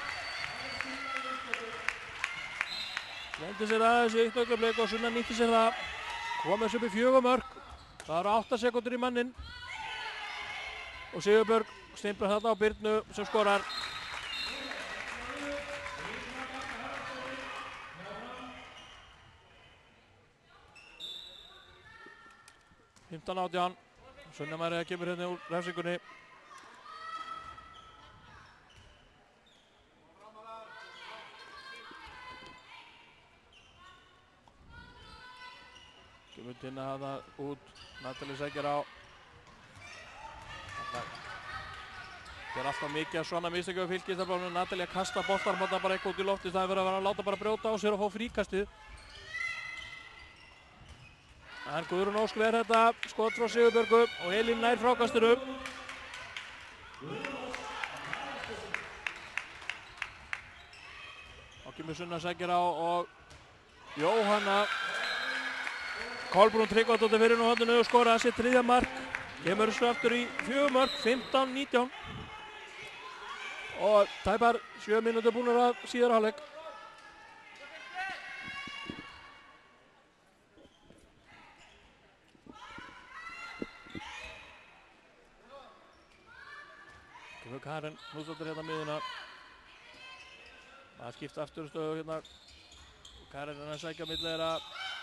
Glimti sér aðeins í 1 augnablik og Sunna nýtti sér það. Komið upp í 4 mörk. Það eru 8 sekundur í mannin. Og Sigurberg stimplar þarna á Birnu sem skorar. Fimmtán 18. Sunna María kemur hérna úr refsingunni. Kemur Tinna hana út, Natalie sækir á. Það er alltaf mikið svona mistökum við Fylkistelpunum. Natalie að kasta boltanum bara eitthvað út í lofti, það er verið að vera að láta bara brjóta á sér og fá fríkastið. En Guðrún Ósk verð þetta, skot frá Sigurbjörgu og Elín nær frákastinu. Og kemur Sunna sækir á og Jóhanna Kolbrún Tryggvadóttir fyrir nú horninu og skoraði sitt 3. mark. Kemur svo aftur í 4 mörk, 15-19. Og tæpar 7 mínútur búnir að síðara hálfleik. Kemur Karen Knútsdóttir hérna miðuna. Það skipta afturstöðu hérna. Karen er að sækja milli þeirra.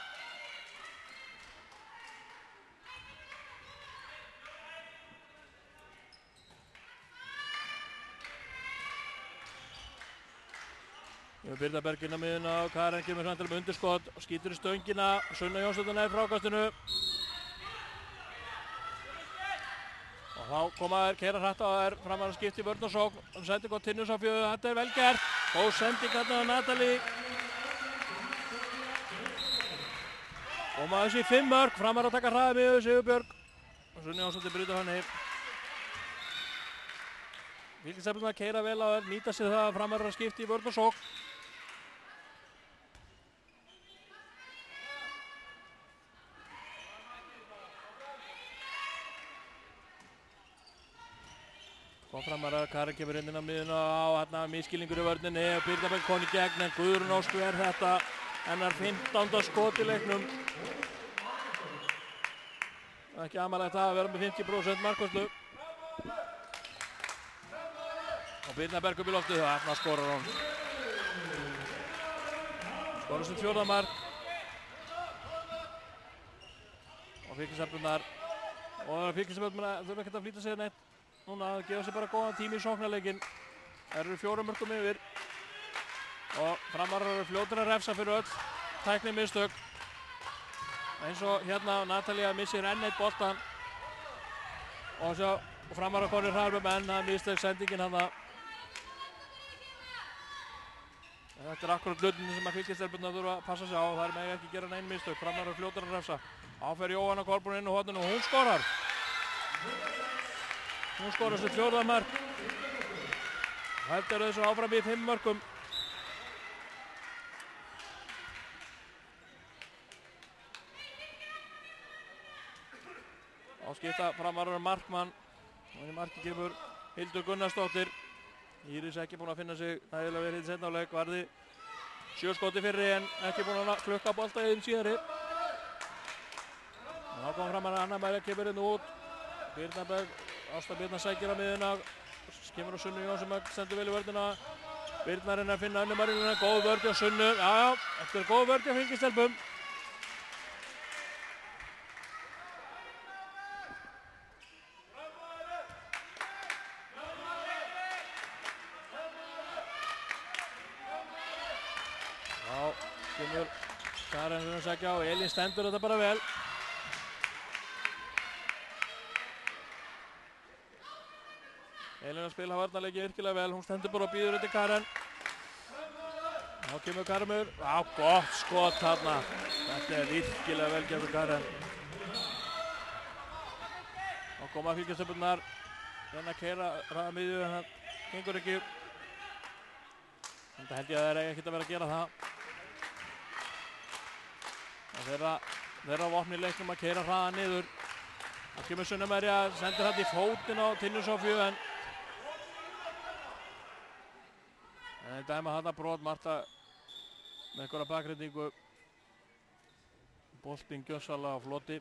Birna Berg inn á miðuna og Karen kemur með undirskot og skýtur í stöngina. Sunna Jónsdóttir nær frákastinu. Og þá koma þær, keyra hratt á þær, framar að skipta í vörn og sókn. Hún sendir gott Tinnu Soffíu, þetta er vel gert. Góð sending þarna á Natalie. Og maður þessi 5 mörk, framar að taka hraði miðju Sigurbjörg. Og Sunna Jónsdóttir brýtur hann yfir. Fylkistelpunum að keyra vel á þær, nýta sér það að framar að skipta í vörn og sókn. Kom framar að Karen kemur inn á miðuna á hérna miskilningur í vörninni og Birna Berg kom í gegn en Guðrún Ósk verð þetta hennar 15. skot í leiknum. Það er ekki amalegt að vera með 50% markvarslu. Og Birna Berg upp í loftið, þarna skorar hún. Skorar sitt 4. mark. Og Fylkistelpunum þurfa ekkert að flýta sig neitt. Núna að gefa sér bara góðan tími í sóknarleikinn. Það eru 4 mörkum yfir. Og framarar eru fljótir að refsa fyrir öll tækni mistök. Eins og hérna Natalia missir enn eitt boltan. Og framarar konir hraðar með menn, það mistök sendingin hann. Þetta akkurat hlutin sem að fylgistelpurnar þurfa að passa sig á. Þær mega ekki gera nein mistök. Framar fljótar að refsa. Áfer Jóhanna Kolbrún inn á horninu og hún skorar. Hún skorar sitt 4. mark. Heldur þessu áfram í 5 mörkum. Áskipta framarar markmann. Og í marki kemur Hildur Gunnarsdóttir. Íris ekki búin að finna sig nægilega vel í seinna hálfleik. Varði 7 skoti fyrri en ekki búin að klukka bolta í þeim síðari. Og þá kom framar Anna María kemur inn út. Birna Berg, Ásta Birna sækir á miðuna. Kemur á Sunnu Jón sem stendur vel í vörðina. Birna reyna að finna Önnu Maríluna. Góð vörð hjá Sunnu. Já, þetta er góð vörð hjá fylgistelpum. Kemur Karen að sækja og Elín stendur þetta bara vel. Elín að spila varnarleiki virkilega vel, hún stendur bara og býður þetta Karen. Þá kemur Karmur, gott skot þarna. Þetta er virkilega vel gefur Karen. Þá koma fylgistelpurnar, reyna að keyra hraða miðju en það gengur ekki. Þetta held ég að það er ekkert að vera að gera það. Þeirra vopni í leiknum að keyra hraða niður. Það kemur Sunna María, sendir þetta í fótinn á Tinnu Sofíu en dæma þarna brot, Marta með einhverja bakreitingu. Boltinn gjörsamlega á floti.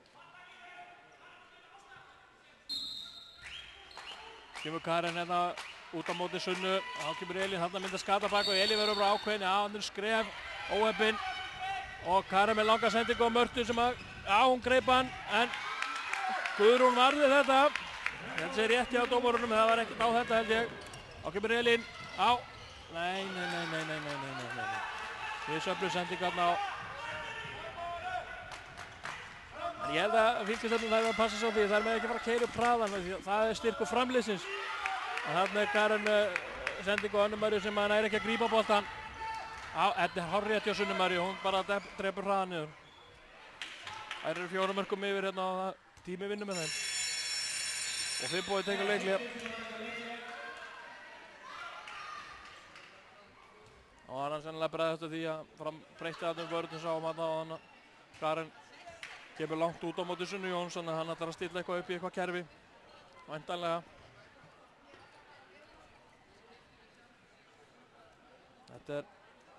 Kemur Karen hérna út á móti Sunnu. Þá kemur Elín, þarna myndar skata bak og Elín verður bara ákveðin. Já, hann er skref, óheppinn. Og Karen með langa sendingu á Mörtu sem að, hún greip hann, en Guðrún varði þetta. Þetta sé rétt hjá dómarunum, það var ekkert á þetta held ég. Þá kemur Elín, nei. Við söfnum sendingarna á. En ég held að fylgistelpurnar þarf að passa sig á því, þær með ekki fara að keyra upp hraðan, það er styrkur framliðsins. Og þarna er Karen með sendingu á Önnu Maríu sem hann er ekki að grípa boltann. Þetta er hárrétt hjá Sunnu Maríu, hún bara drepur hraðan niður. Það eru 4 mörkum yfir hérna og tími vinnur með þeim. Og Finnbogi tekur leikli. Og það er hann sennilega bregðast af því að breytti þarna vörðin sáum hann og hann Karen kemur langt út á móti Sunnu Jóns, þannig að hann ætlar að stilla eitthvað upp í eitthvað kerfi. Væntanlega. Þetta er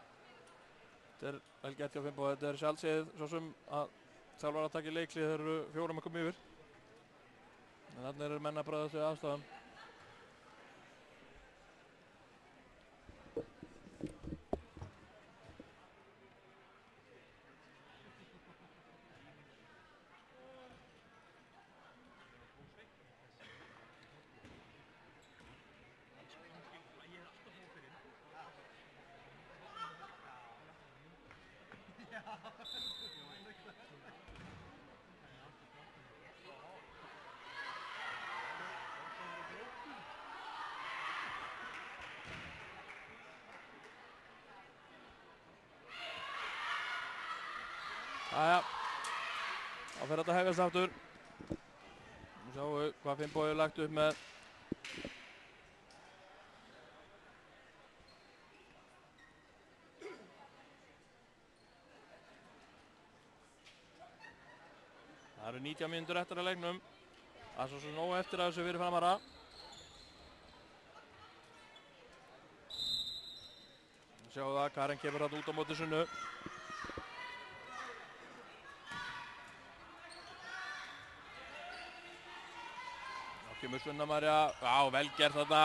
vel gert hjá Finnboga. Þetta er sjálfsögð svo sem að þjálfar að taka í leikli þeir eru 4 mörkum yfir. En þarna eru menn að bregðast við aðstæðum. Jæja, þá fer þetta að hefjast aftur. Nú sjáum við hvað Finnbogi er lagt upp með. Það eru 19 mínútur eftir að leiknum. Það er svo nóg eftir að þessu fyrir framara. Sjáum það, Karen kemur hann út á móti Sunnu. Kemur Sunna María, vel gert þarna.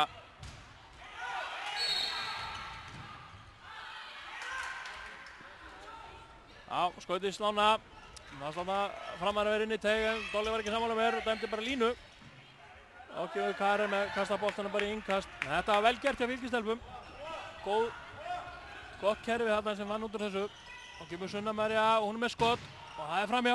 Skautið í slána. Það slána framar að vera inn í teig en Dolly var ekki sammála mér og dæmdi bara línu. Þá kemur Karen með kasta boltana bara í innkast. Þetta var vel gert hjá fylgistelpum. Gott kerfi þarna sem vann út úr þessu. Þá kemur Sunna María og hún er með skot og það er framhjá.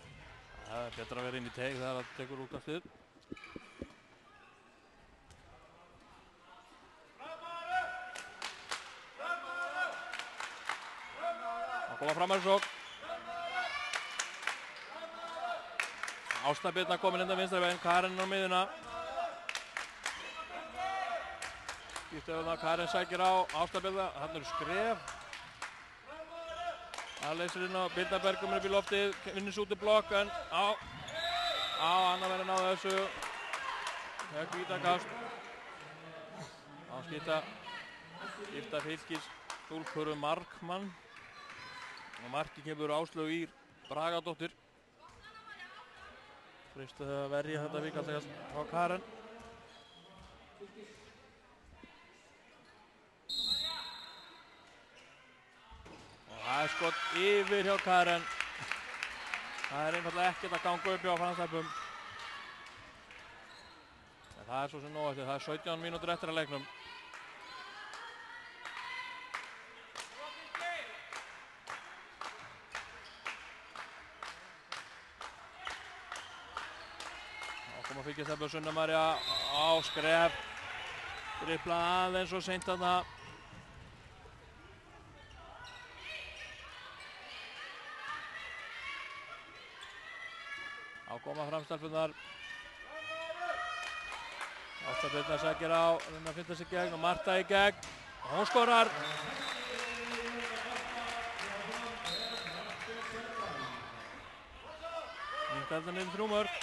Það er betra að vera inn í teig þegar það tekur útkastið. Það koma fram að sókn. Ásta Birna komin inn á vinstra veginn, Karen á miðuna. Skipta Karen sækir á Ásta Birna, hann skref. Það leysir inn á Birna Bergum upp í loftið, vinnur út í blokk en annar verður náðu þessu. Það er hvítakast. Á skipta Fylkis stúlkur markmann. Og marki kemur Áslaug Ýr Bragadóttir. Freystu að verja þetta vikaltegast á Karen. Og það er skott yfir hjá Karen. Það er einfallega ekkert að ganga upp hjá Framsæpum. En það er svo sem nóg eftir. Það er 17 mínútur eftir að leiknum. Fylkist það Sunna María á skref. Dribla aðeins og seint þarna. Á koma framstelpunar. Ásta Birna sækir á, reyna að finna sig gegn og Marta í gegn. Og hún skorar. Minnkandi niður 3 mörk.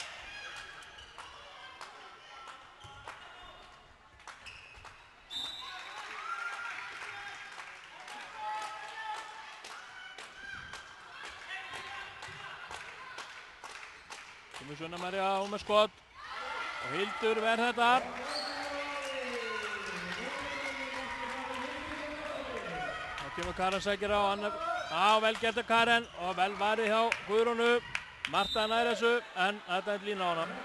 Sunna María hún með skot og Hildur verð þetta. Þá kemur Karen sækir á vel gert Karen og vel varið hjá Guðrúnu. Marta nær þessu en þetta er lína á hana.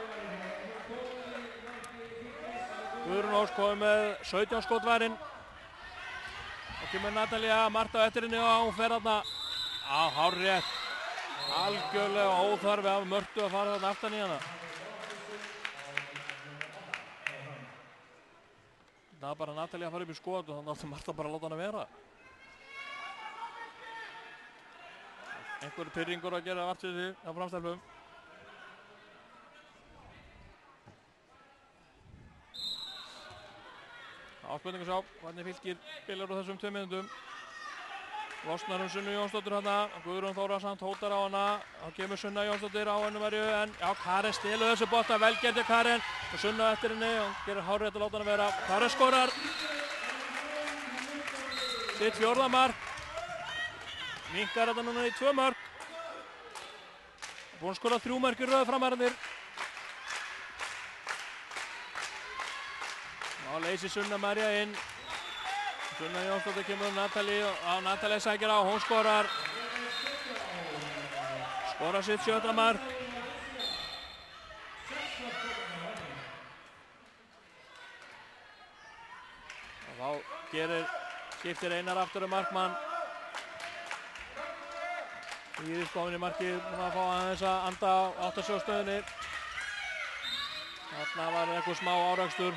Guðrún Ós komið með 17 skotvarinn. Þá kemur Natalía Marta á eftir henni og hún fer þarna á hárrétt. Algjörlega óþarfi af Mörtu að fara þarna aftan í hana. Það var bara Natalía að fara upp í skot og þannig átti Marta bara að láta hana vera. Einhverju pirringur að gera vart við því á framstælpum. Áspurningu sjá, hvernig Fylkir spilar á þessum 2 mínútum. Losnar Sunnu Jónsdóttir hana, Guðrún Þórðarsson hótar á hana, þá kemur Sunna Jónsdóttir á hennu verju en já, Karen stelur þessu bolta, vel gerði Karen og Sunna eftir henni og gerir hárrétt að láta hana vera. Karen skorar sitt 4. mark, minnkar þetta núna í 2 mörk, búinn skora 3 mörk í röð framherjarnir. Þá leysir Sunna María inn. Sunna Jónsdóttir kemur Natalía sækir á, hún skorar sitt 7. mark. Og þá skiptir Einar aftur markmann. Íris komin í markið, hún að fá aðeins að anda á áttasjóðstöðunni. Þarna var eitthvað smá árakstur.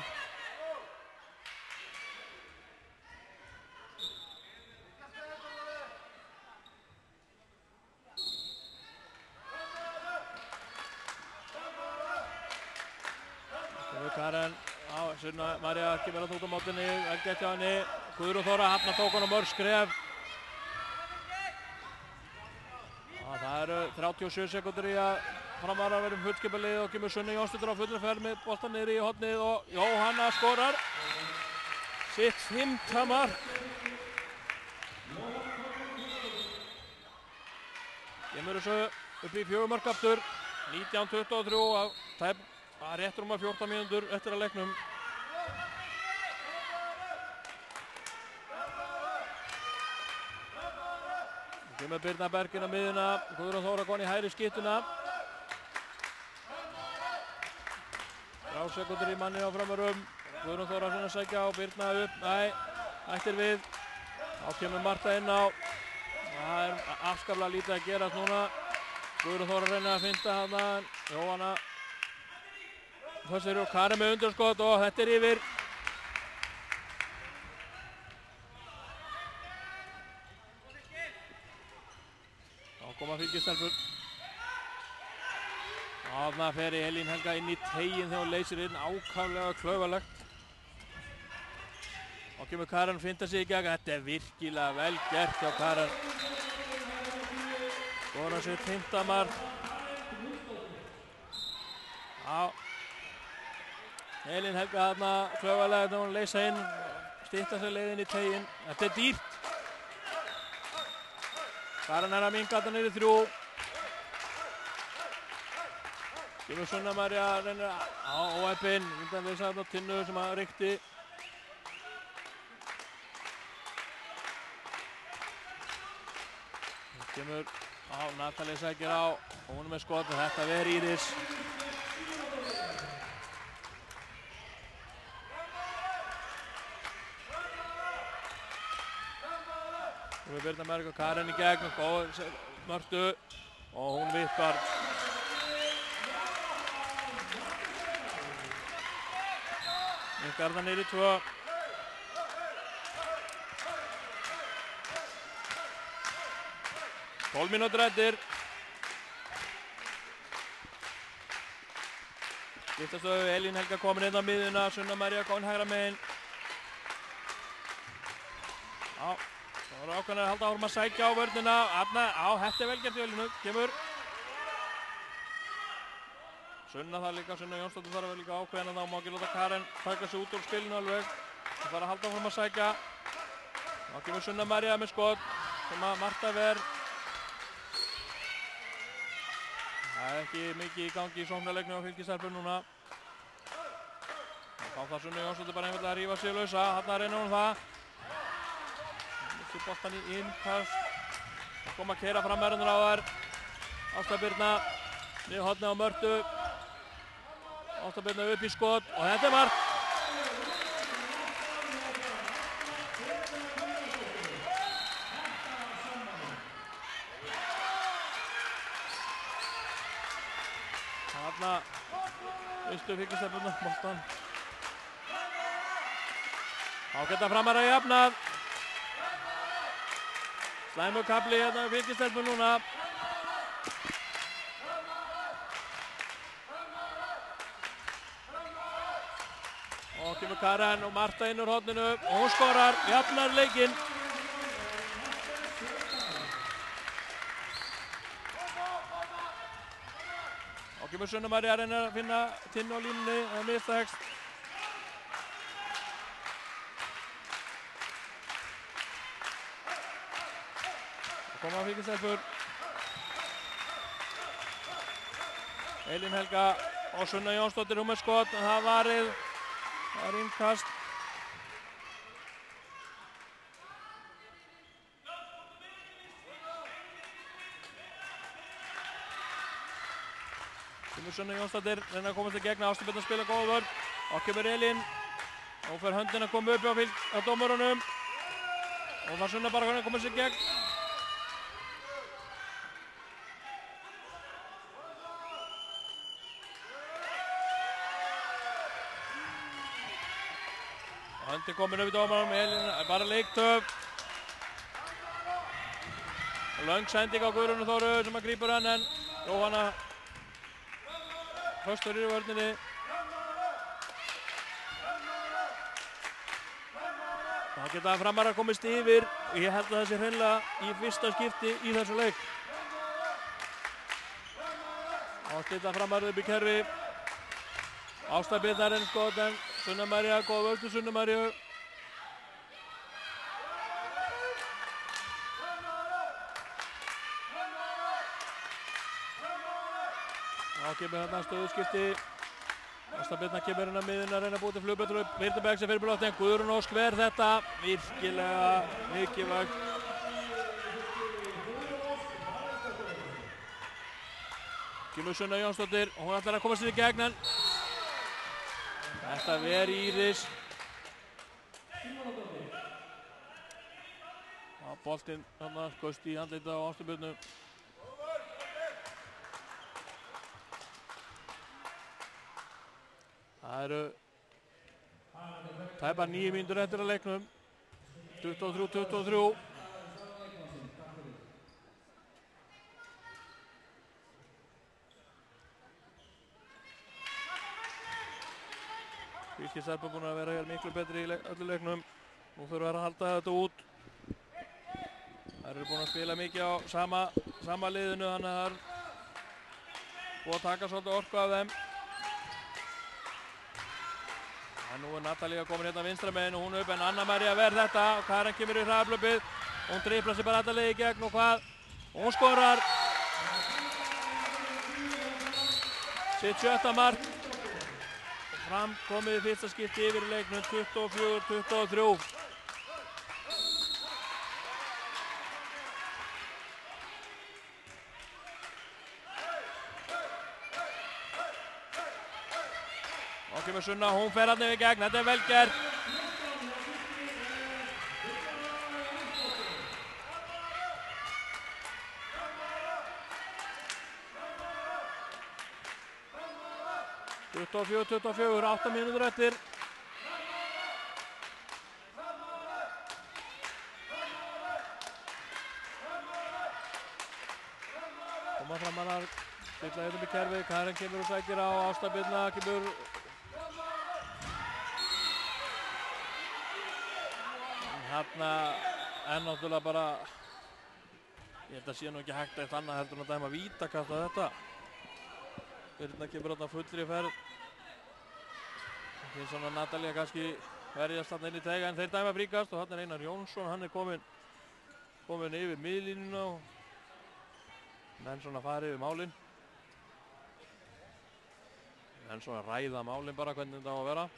Karen, Sunna María kemur að út á mótinni, vel gert hjá henni. Guðrún Þóra, hafna tók hann á mörg skref. Það eru 37 sekúndur í að Framara verðum fullskipalið og kemur Sunna Jónsdóttir á fullri ferð með boltan niður í hornið og Jóhanna skorar sitt 5. mark. Kemur þessu upp í 4 mörk aftur, 19:23 af tæp. Það er rétt rúma 14 mínútur eftir að leiknum. Kemur Birna Berg inn á miðuna, Guðrún Þóra kon í hægri skyttuna. 3 sekúndur í manni á framarum. Guðrún Þóra sinna að sækja á Birna upp, ættir við. Þá kemur Marta inn á. Það er afskaplega lítið að gerast núna. Guðrún Þóra reynir að finna hana, Jóhanna. Þessir og Karen með undirskot og þetta er yfir. Þá koma fylgistelpur. Þarna fer Elín Helga inn í teiginn þegar hún leysir inn, ákaflega klaufalegt. Og kemur Karen, finta sig í gegn. Þetta er virkilega vel gert hjá Karen. Skora sér 5. mark. Já. Elín Helga þarna klaufalega þegar hún leysa inn, stytta sér leiðin í teiginn. Þetta er dýrt. Karen er að minnka þetta niður í 3. Kemur Sunna María, reynir á óheppinn, undan leysa þarna Tinnu sem að rykti. Kemur á Natalie sækir á og hún er með skot og þetta ver Íris. Nú er Birna Berg og Karen í gegn og góð Mörtu og hún vippar. Vippar það niður í 2. Tólf mínútur eftir. Skiptastöðu, Elín Helga komin inn á miðuna, Sunna María komin hægra megin. Já, það voru ákveðnar að halda árum að sækja á vörnina. Arna, þetta er vel gert í Elínu, kemur. Sunna þar líka, Sunna Jónsdóttir þarf að líka ákveðna þá, má ekki láta Karen taka sig út úr spilinu alveg. Það þarf að halda árum að sækja. Þá kemur Sunna María með skot, sem að Marta ver. Það er ekki mikið í gangi í sóknarleiknum á fylgistelpur núna. Þá kom það Sunna Jónsdóttir bara einfaldlega að rífa sig lausa. Þarna reynir hún það. Mikið boltan í innkast. Það kom að keyra fram verðunur á þær. Ásta Birna niður hornið á Mörtu. Ásta Birna upp í skot og þetta er mark. Þarna vistu fylgistelpurnar boltan. Þá geta Framar að jafna. Slæmur kafli hérna fylgistelpur núna. Og kemur Karen og Marta inn úr horninu og hún skorar, jafnar leikinn. Og kemur Sunna María að reyna að finna Tinnu á línunni, það er mistakst. Það koma fylgistelpur. Elín Helga og Sunna Jónsdóttir hún með skot, en það varið. Það er innkast. Kemur Sunna Jónsdóttir, reyna að komast í gegn, Ásta Birna að spila góða vörn. Og kemur Elín. Og fer höndin að koma upp á dómurunum. Og það Sunna bara að komast í gegn. Höndin komin upp í dómaranum, Elín er bara leiktöf. Löng sending á Guðrúnu Þóru sem að grípur hann en Jóhanna föstur í vörninni. Það geta Framar að komist yfir og ég held að það sé hreinlega í fyrsta skipti í þessu leik. Og stilla Framar upp í kerfi. Ásta Birna er enn skot en Sunna María, góð vörn Sunna Maríu. Þá kemur þarna stöðuskipti. Ásta Birna kemur inn á miðjuna að reyna að búa til flugbrautar upp. Birna sem fyrir blátt en Guðrún Ósk ver þetta. Virkilega mikilvægt. Kemur Sunna Jónsdóttir og hún ætlar að koma sér í gegn en þetta ver Íris. Boltinn þarna skaust í handleita á Ástu Birnu. Það eru tæpar 9 mínútur eftir að leiknum. 23-23. Fylkisar búin að vera hér miklu betri í öllu leiknum. Nú þurfa að halda þetta út. Það eru búin að spila mikið á sama liðinu, þannig að það er búið að taka svolítið orku af þeim. En nú er Natalía komin hérna vinstra megin og hún upp, en Anna María verð þetta og Karen kemur í hraðablöpið. Hún driblar sig bara alla leið í gegn og hvað? Og hún skorar sitt 7. mark. Fram komið í fyrsta skipti yfir í leiknum 24-23. Og kemur Sunna, hún fer hann yfir gegn, þetta er vel gert. og 24, 8 mínútur eftir. Koma fram að það, stilla hérna í kerfi, Karen kemur og sækir á, Ásta Birna kemur. Þarna er náttúrulega bara, ég held að sé nú ekki hægt eitt annað heldur en að dæma vítakast að þetta. Birna kemur þarna fullri ferð. Finnst svona Natalía kannski verjast þarna inn í teiga, en þeir dæma fríkast og þarna er Einar Jónsson, hann er komin yfir miðlínuna og menn svona farið yfir málin. Menn svona ræða málin bara hvernig þetta á að vera.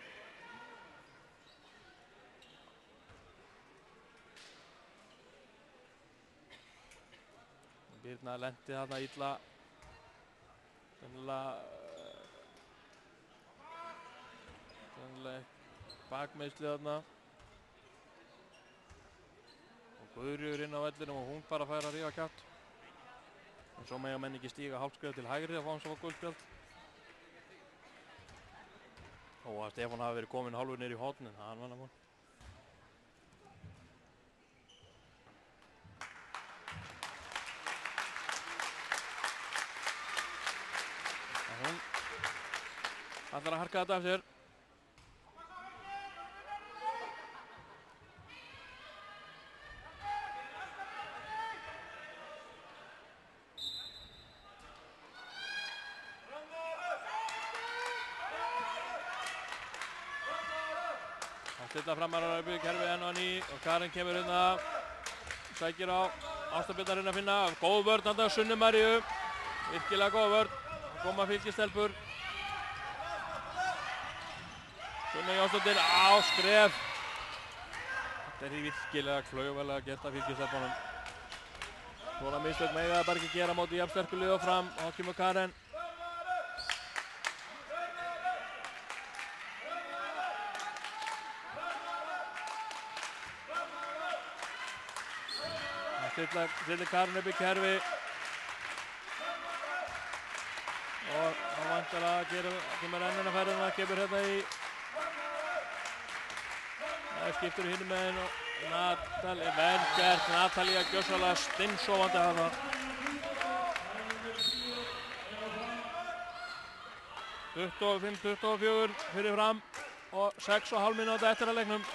Birna lenti þarna illa. Sennilega bakmeiðsli þarna. Og Guðríður inn á vellinum og hún bara fær að rífa kjaft. En svo mega menn ekki stíga hálfskref til hægri að fá hans að fá guldspjald. Og að Stefán hafi verið kominn hálfur niður í hornin, það er hann vann. Hún ætlar að harka þetta af sér. Stilla framarar upp í kerfi enn og ný og Karen kemur hérna, sækir á, Ásta Birna að finna, góð vörn þarna á Sunnu Maríu, virkilega góð vörn, koma fylkistelpur. Sunna Jónsdóttir á skref. Þetta er virkilega klaufalega gert af fylkistelpunum. Svona mistök mega það bara ekki gera móti jafn sterku lið og Fram, og þá kemur Karen. Stillir Karen upp í kerfi og þá vantar að kemur ennina ferðina, kemur hérna í skiptur í hinum meginn og Natalía, vel gert, Natalía gjörsamlega stinnsofandi hana. (25, 24) fyrir Fram og 6,5 mínúta eftir að leiknum.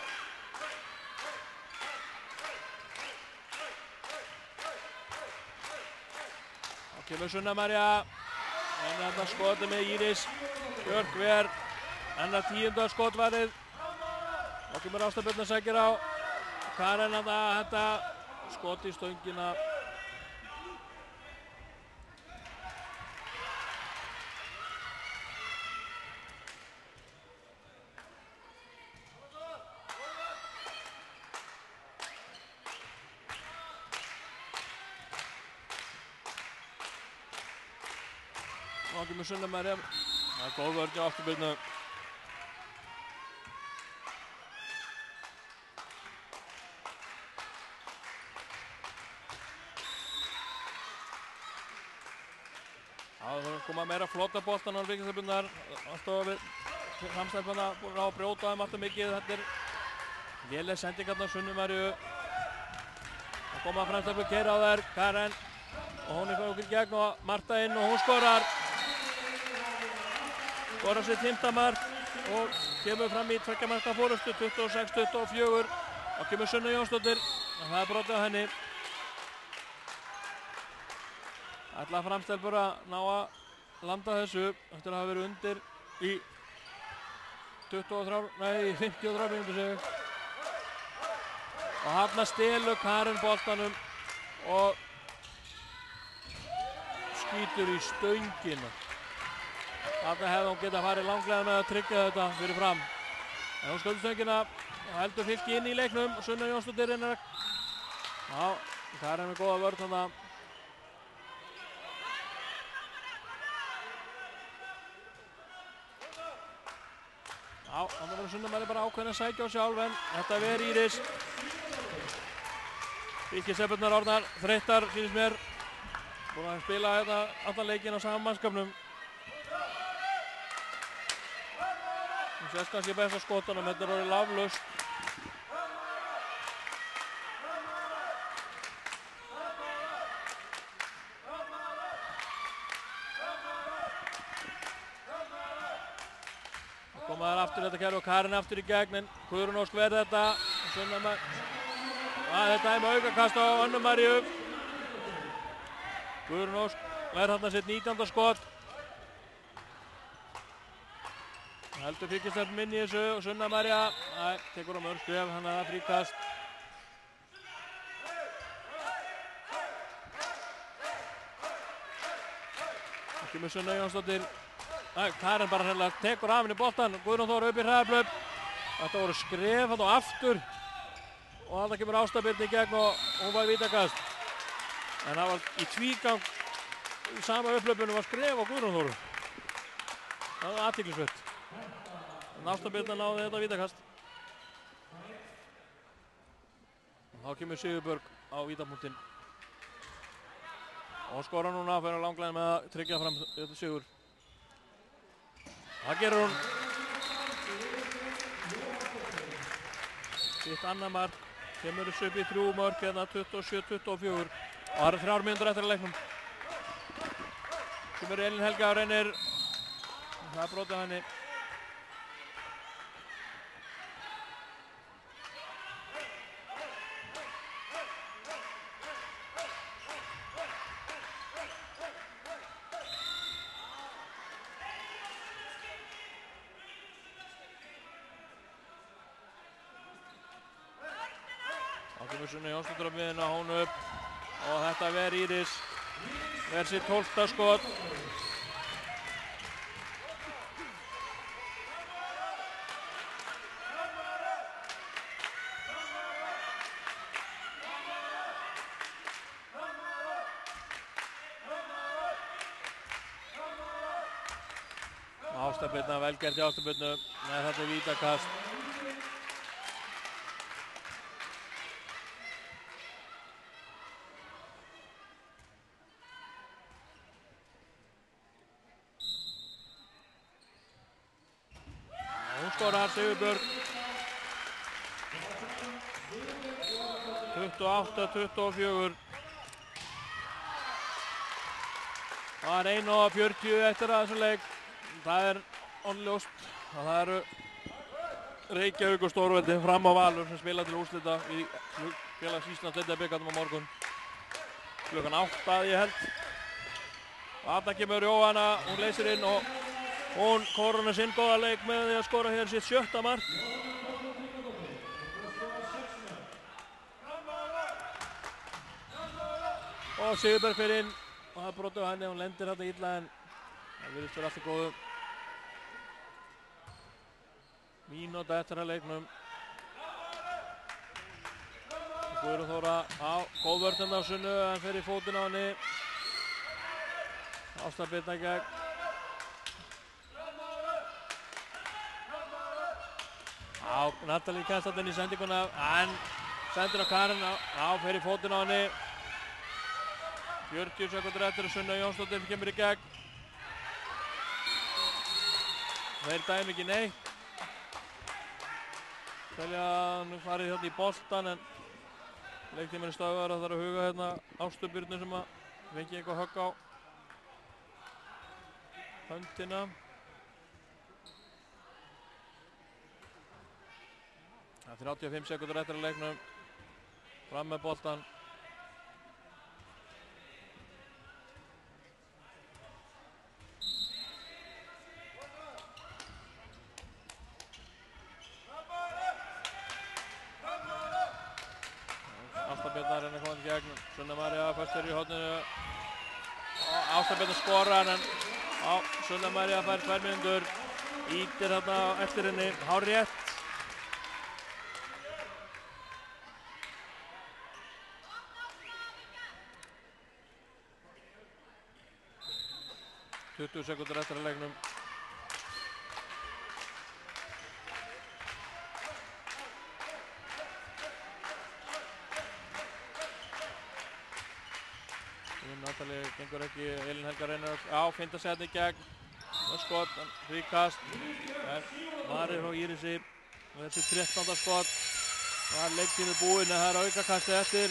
Kemur Sunna María, en þetta skotið með Íris Björk Ver, hennar 10. skotvarið. Og kemur Ásta Birna sækir á, Karen að þetta skot í stöngina. Og kemur Sunna María, það er góð vörn hjá Ástu Birnu. Það þarf að koma meira flota boltan á fylkistelpurnar. Framstelpurna búin að brjóta þeim alltaf mikið. Þetta er léleg sending á Sunnu Maríu. Það koma framstelpur, keyra á þær, Karen. Og hún er okkur í gegn og Marta inn og hún skorar. Skorar sitt 5. mark og kemur fram í 2 marka forystu, 26-24. Og kemur Sunna Jónsdóttir, en það brotið á henni. Ætla Framstelpur að ná að landa þessu eftir að hafa verið undir í 53 mínútur sig. Og þarna stelur Karen boltanum og skýtur í stöngina. Þarna hefði hún getað farið langlega með að tryggja þetta fyrir Fram. En hún skjóti stöngina og heldur Fylki inn í leiknum. Sunna Jónsdóttir reynir að... Já, Karen með góða vörn þarna. Já, þannig verður Sunnamæri bara ákveðin að sækja á sjálf, en þetta ver Íris. Fylkisepurnar orðnar þreyttar, sýnist mér. Búin að spila þetta allan leikinn á sama mannskapnum. Hún sést kannski best á skotunum, þetta er orðið laflaust. Komaður aftur þetta kerfi og Karen aftur í gegn, en Guðrún Ósk verði þetta. Sunnamæri. Þetta er með aukakast á Önnu Maríu. Guðrún Ósk verði þarna sitt 19. skot. Heldur Fylkistelpum inn í þessu og Sunnamæri tekur á mörg skref, hann að fríkast. Það kemur Sunna Jónsdóttir. Karen bara hreinlega tekur af henni boltan. Guðrún Þóra upp í hraðablöp. Þetta voru skref og aftur. Og þarna kemur Ásta Birna í gegn og hún var í vítakast. En það var í tvígang í sama upplöpunum var skref á Guðrún Þóru. Það var athyglisvert. En Ásta Birna náði þetta vítakast. Og þá kemur Sigurbjörg á vítapunktinn. Og skora núna fyrir langlegin með að tryggja fram þetta sigur. Það gerur hún. Sitt annað mark. Kemur þessu upp í 3 mörk hérna 27-24. Og það eru 3 mínútur eftir að leiknum. Kemur Elín Helga og reynir. Það er brotið á henni. Sunna Jónsdóttir á miðuna, hún upp og þetta ver Íris, ver sitt 12. skot. Ásta Birna, vel gert í Ásta Birnu, með þetta vítakast. Skorar Sigurbjörg. 28-24. Það er 1:40 eftir að þessum leik. Það er onljóst að það eru Reykjavík og Stórveldi Fram á Valur sem spila til úrslita í félags Íslands deildabikarnum á morgun. Klukkan 8 ég held. Og þarna kemur Jóhanna, hún leysir inn og hún kórunar sinn góða leik með því að skora hér sitt 7. mark. Og Sigurberg fyrir inn og það brotið á henni, hún lendir þetta illa en það virðist vera allt í góðu. Mínúta eftir að leiknum. Guðrún Þóra á góð vörn á Sunnu, hann fer í fótinn á henni. Ásta Birna í gegn. Natalie kemst þarna inn í sendinguna, en sendir á Karen, fer í fótinn á henni. 40 sekúndur eftir að Sunna Jónsdóttir kemur í gegn. Þeir dæmi ekki neitt. Telja að hann farið hérna í boltan, en leiktíminn er stöðvar að það er að huga hérna Ástu Birnu sem að fengi eitthvað högg á höndina. Það er 35 sekúndur eftir að leiknum. Fram með boltan. Ásta Björn að reyna að koma í gegn. Sunna María föstur í horninu. Ásta Björn skorar en Sunna María fær 2 mínútur. Ítir þarna eftir henni. Hárrétt. ...20 sekúndur eftir að leiknum. Natalie gengur ekki, Elín Helga reynir finnt að setja í gegn. Skot, fríkast. Mari frá Írisi. Þessi 13. skot. Það er leiktími búinn en það er aukakasti eftir.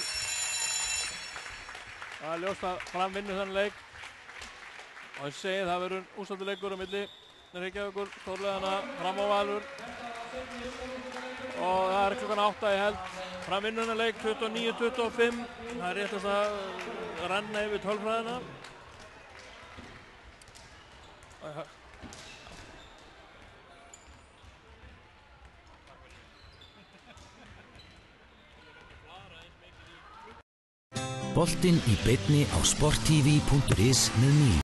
Það er ljóst að Fram vinnur þann leik. Og ég segi það verður úrslitaleikur á milli Reykjavíkur, stórliðanna, Fram og Valur. Og það er klukkan 8 ég held. Fram vinnur þennan leik 29-25. Það er réttast að renna yfir tölfræðina. Boltinn í beinni á sporttv.is með